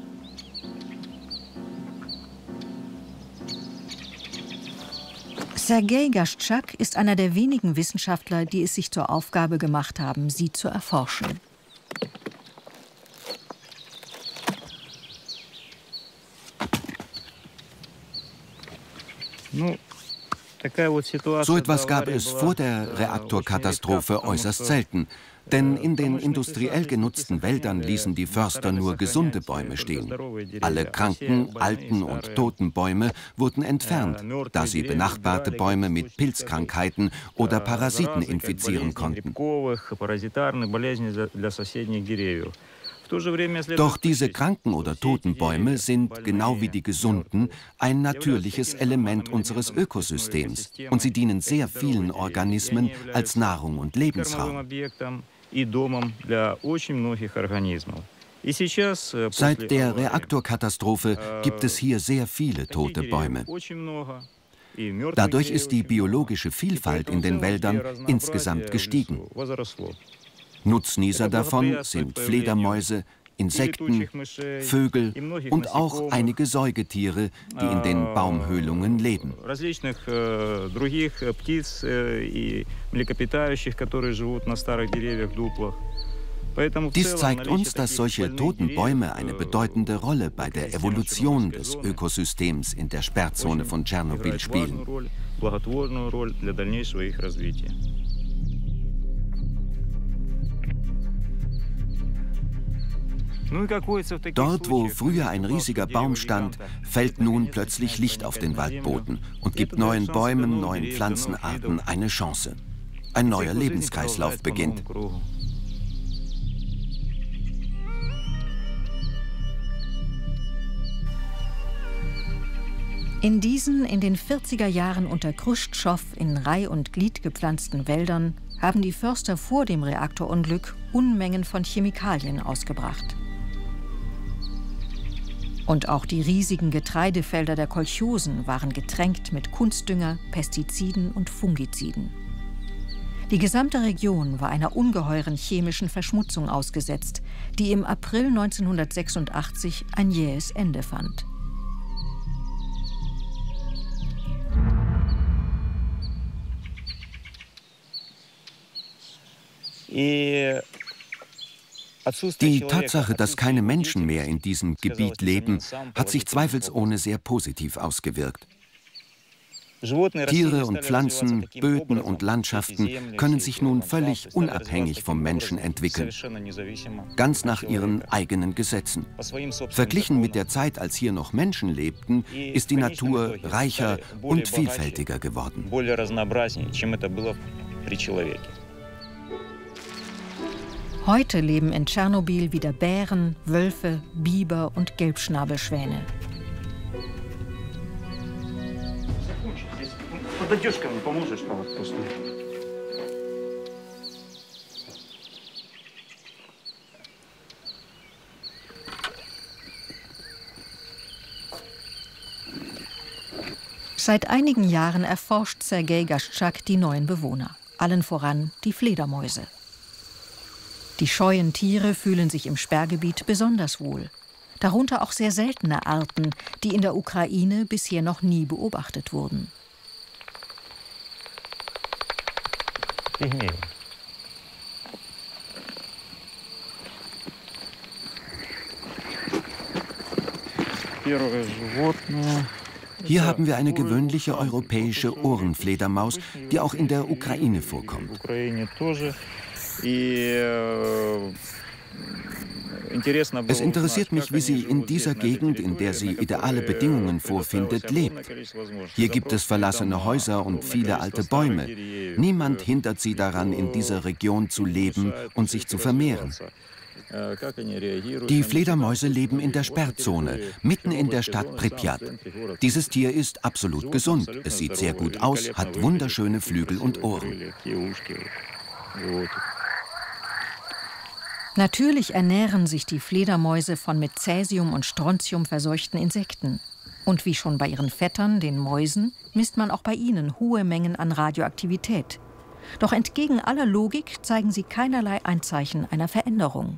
Sergei Gastschak ist einer der wenigen Wissenschaftler, die es sich zur Aufgabe gemacht haben, sie zu erforschen. So etwas gab es vor der Reaktorkatastrophe äußerst selten. Denn in den industriell genutzten Wäldern ließen die Förster nur gesunde Bäume stehen. Alle kranken, alten und toten Bäume wurden entfernt, da sie benachbarte Bäume mit Pilzkrankheiten oder Parasiten infizieren konnten. Doch diese kranken oder toten Bäume sind, genau wie die gesunden, ein natürliches Element unseres Ökosystems und sie dienen sehr vielen Organismen als Nahrung und Lebensraum. Seit der Reaktorkatastrophe gibt es hier sehr viele tote Bäume. Dadurch ist die biologische Vielfalt in den Wäldern insgesamt gestiegen. Nutznießer davon sind Fledermäuse, Insekten, Vögel und auch einige Säugetiere, die in den Baumhöhlungen leben. Dies zeigt uns, dass solche toten Bäume eine bedeutende Rolle bei der Evolution des Ökosystems in der Sperrzone von Tschernobyl spielen. Dort, wo früher ein riesiger Baum stand, fällt nun plötzlich Licht auf den Waldboden und gibt neuen Bäumen, neuen Pflanzenarten eine Chance. Ein neuer Lebenskreislauf beginnt. In diesen in den vierziger Jahren unter Chruschtschow in Reih und Glied gepflanzten Wäldern haben die Förster vor dem Reaktorunglück Unmengen von Chemikalien ausgebracht. Und auch die riesigen Getreidefelder der Kolchosen waren getränkt mit Kunstdünger, Pestiziden und Fungiziden. Die gesamte Region war einer ungeheuren chemischen Verschmutzung ausgesetzt, die im April neunzehnhundertsechsundachtzig ein jähes Ende fand. Die Tatsache, dass keine Menschen mehr in diesem Gebiet leben, hat sich zweifelsohne sehr positiv ausgewirkt. Tiere und Pflanzen, Böden und Landschaften können sich nun völlig unabhängig vom Menschen entwickeln, ganz nach ihren eigenen Gesetzen. Verglichen mit der Zeit, als hier noch Menschen lebten, ist die Natur reicher und vielfältiger geworden. Heute leben in Tschernobyl wieder Bären, Wölfe, Biber und Gelbschnabelschwäne. Seit einigen Jahren erforscht Sergei Gaschak die neuen Bewohner, allen voran die Fledermäuse. Die scheuen Tiere fühlen sich im Sperrgebiet besonders wohl. Darunter auch sehr seltene Arten, die in der Ukraine bisher noch nie beobachtet wurden. Hier haben wir eine gewöhnliche europäische Ohrenfledermaus, die auch in der Ukraine vorkommt. Es interessiert mich, wie sie in dieser Gegend, in der sie ideale Bedingungen vorfindet, lebt. Hier gibt es verlassene Häuser und viele alte Bäume. Niemand hindert sie daran, in dieser Region zu leben und sich zu vermehren. Die Fledermäuse leben in der Sperrzone, mitten in der Stadt Pripyat. Dieses Tier ist absolut gesund. Es sieht sehr gut aus, hat wunderschöne Flügel und Ohren. Natürlich ernähren sich die Fledermäuse von mit Cäsium und Strontium verseuchten Insekten. Und wie schon bei ihren Vettern, den Mäusen, misst man auch bei ihnen hohe Mengen an Radioaktivität. Doch entgegen aller Logik zeigen sie keinerlei Anzeichen einer Veränderung.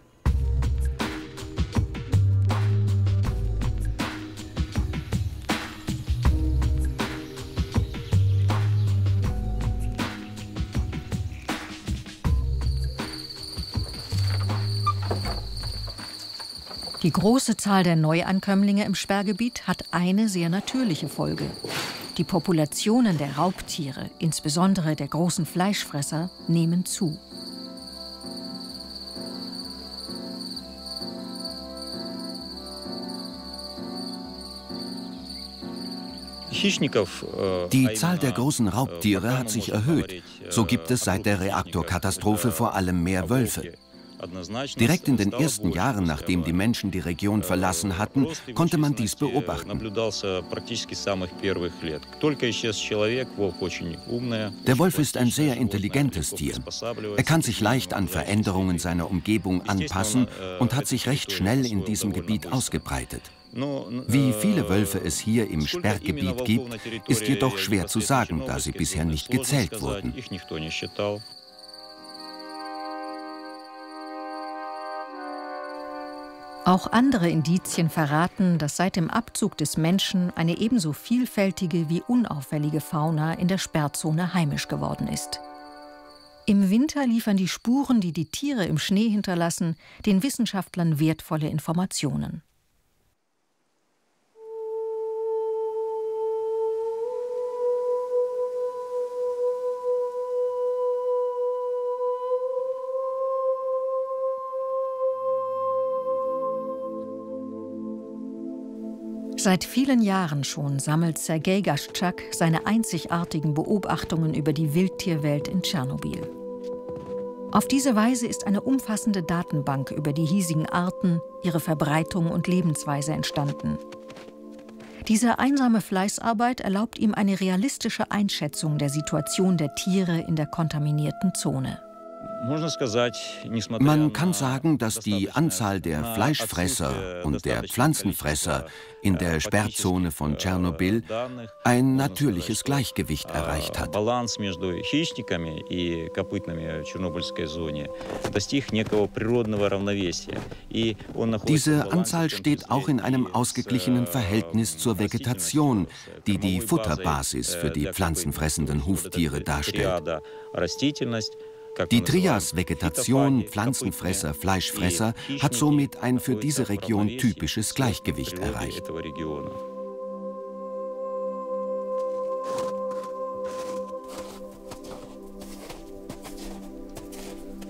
Die große Zahl der Neuankömmlinge im Sperrgebiet hat eine sehr natürliche Folge. Die Populationen der Raubtiere, insbesondere der großen Fleischfresser, nehmen zu. Die Zahl der großen Raubtiere hat sich erhöht. So gibt es seit der Reaktorkatastrophe vor allem mehr Wölfe. Direkt in den ersten Jahren, nachdem die Menschen die Region verlassen hatten, konnte man dies beobachten. Der Wolf ist ein sehr intelligentes Tier. Er kann sich leicht an Veränderungen seiner Umgebung anpassen und hat sich recht schnell in diesem Gebiet ausgebreitet. Wie viele Wölfe es hier im Sperrgebiet gibt, ist jedoch schwer zu sagen, da sie bisher nicht gezählt wurden. Auch andere Indizien verraten, dass seit dem Abzug des Menschen eine ebenso vielfältige wie unauffällige Fauna in der Sperrzone heimisch geworden ist. Im Winter liefern die Spuren, die die Tiere im Schnee hinterlassen, den Wissenschaftlern wertvolle Informationen. Seit vielen Jahren schon sammelt Sergei Gaschak seine einzigartigen Beobachtungen über die Wildtierwelt in Tschernobyl. Auf diese Weise ist eine umfassende Datenbank über die hiesigen Arten, ihre Verbreitung und Lebensweise entstanden. Diese einsame Fleißarbeit erlaubt ihm eine realistische Einschätzung der Situation der Tiere in der kontaminierten Zone. Man kann sagen, dass die Anzahl der Fleischfresser und der Pflanzenfresser in der Sperrzone von Tschernobyl ein natürliches Gleichgewicht erreicht hat. Diese Anzahl steht auch in einem ausgeglichenen Verhältnis zur Vegetation, die die Futterbasis für die pflanzenfressenden Huftiere darstellt. Die Trias Vegetation, Pflanzenfresser, Fleischfresser hat somit ein für diese Region typisches Gleichgewicht erreicht.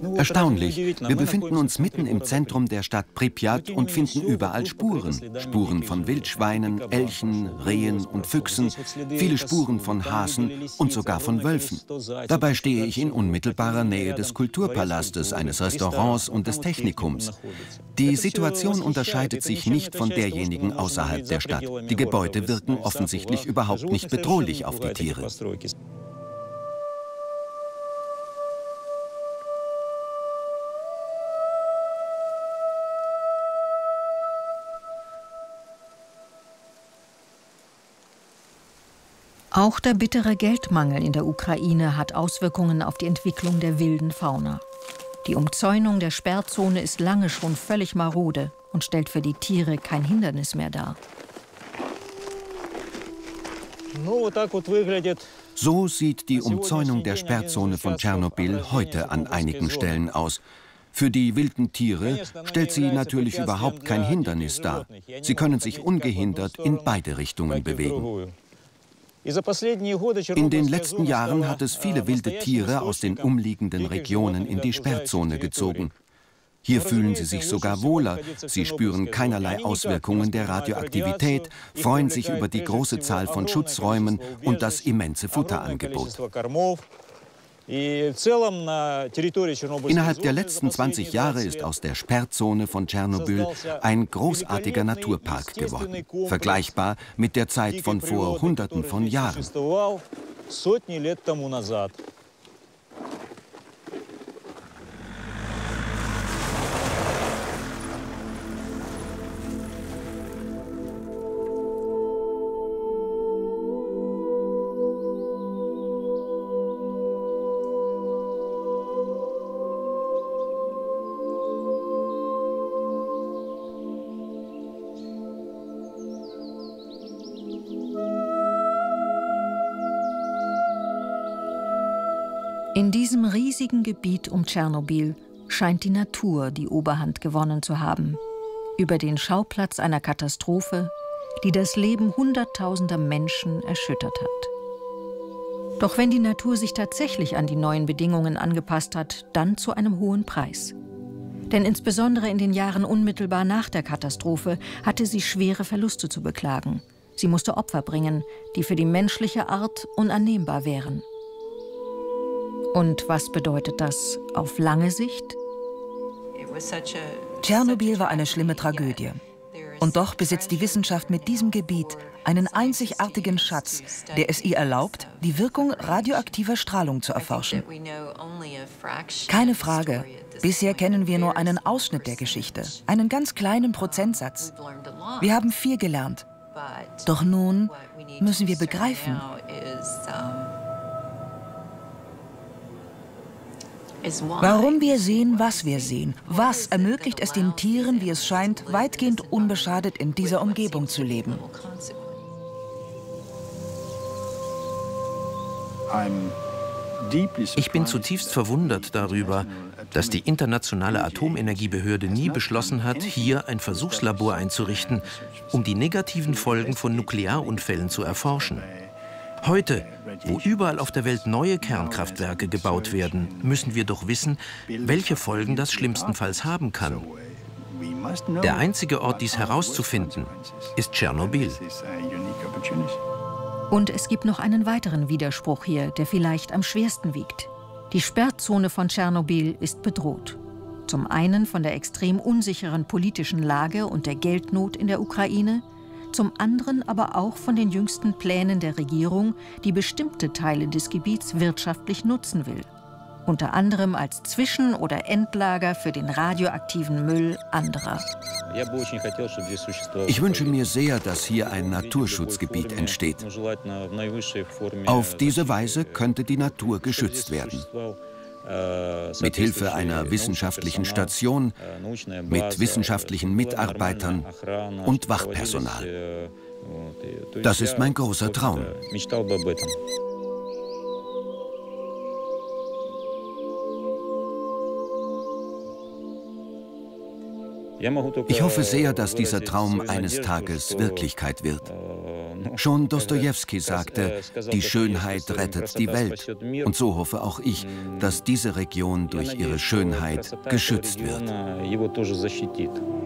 Erstaunlich, wir befinden uns mitten im Zentrum der Stadt Pripyat und finden überall Spuren. Spuren von Wildschweinen, Elchen, Rehen und Füchsen, viele Spuren von Hasen und sogar von Wölfen. Dabei stehe ich in unmittelbarer Nähe des Kulturpalastes, eines Restaurants und des Technikums. Die Situation unterscheidet sich nicht von derjenigen außerhalb der Stadt. Die Gebäude wirken offensichtlich überhaupt nicht bedrohlich auf die Tiere. Auch der bittere Geldmangel in der Ukraine hat Auswirkungen auf die Entwicklung der wilden Fauna. Die Umzäunung der Sperrzone ist lange schon völlig marode und stellt für die Tiere kein Hindernis mehr dar. So sieht die Umzäunung der Sperrzone von Tschernobyl heute an einigen Stellen aus. Für die wilden Tiere stellt sie natürlich überhaupt kein Hindernis dar. Sie können sich ungehindert in beide Richtungen bewegen. In den letzten Jahren hat es viele wilde Tiere aus den umliegenden Regionen in die Sperrzone gezogen. Hier fühlen sie sich sogar wohler, sie spüren keinerlei Auswirkungen der Radioaktivität, freuen sich über die große Zahl von Schutzräumen und das immense Futterangebot. Innerhalb der letzten zwanzig Jahre ist aus der Sperrzone von Tschernobyl ein großartiger Naturpark geworden, vergleichbar mit der Zeit von vor Hunderten von Jahren. In diesem riesigen Gebiet um Tschernobyl scheint die Natur die Oberhand gewonnen zu haben. Über den Schauplatz einer Katastrophe, die das Leben hunderttausender Menschen erschüttert hat. Doch wenn die Natur sich tatsächlich an die neuen Bedingungen angepasst hat, dann zu einem hohen Preis. Denn insbesondere in den Jahren unmittelbar nach der Katastrophe hatte sie schwere Verluste zu beklagen. Sie musste Opfer bringen, die für die menschliche Art unannehmbar wären. Und was bedeutet das auf lange Sicht? Tschernobyl war eine schlimme Tragödie. Und doch besitzt die Wissenschaft mit diesem Gebiet einen einzigartigen Schatz, der es ihr erlaubt, die Wirkung radioaktiver Strahlung zu erforschen. Keine Frage, bisher kennen wir nur einen Ausschnitt der Geschichte, einen ganz kleinen Prozentsatz. Wir haben viel gelernt. Doch nun müssen wir begreifen, warum wir sehen, was wir sehen. Was ermöglicht es den Tieren, wie es scheint, weitgehend unbeschadet in dieser Umgebung zu leben? Ich bin zutiefst verwundert darüber, dass die Internationale Atomenergiebehörde nie beschlossen hat, hier ein Versuchslabor einzurichten, um die negativen Folgen von Nuklearunfällen zu erforschen. Heute, wo überall auf der Welt neue Kernkraftwerke gebaut werden, müssen wir doch wissen, welche Folgen das schlimmstenfalls haben kann. Der einzige Ort, dies herauszufinden, ist Tschernobyl. Und es gibt noch einen weiteren Widerspruch hier, der vielleicht am schwersten wiegt. Die Sperrzone von Tschernobyl ist bedroht. Zum einen von der extrem unsicheren politischen Lage und der Geldnot in der Ukraine, zum anderen aber auch von den jüngsten Plänen der Regierung, die bestimmte Teile des Gebiets wirtschaftlich nutzen will. Unter anderem als Zwischen- oder Endlager für den radioaktiven Müll anderer. Ich wünsche mir sehr, dass hier ein Naturschutzgebiet entsteht. Auf diese Weise könnte die Natur geschützt werden. Mit Hilfe einer wissenschaftlichen Station, mit wissenschaftlichen Mitarbeitern und Wachpersonal. Das ist mein großer Traum. Ich hoffe sehr, dass dieser Traum eines Tages Wirklichkeit wird. Schon Dostojewski sagte, die Schönheit rettet die Welt. Und so hoffe auch ich, dass diese Region durch ihre Schönheit geschützt wird.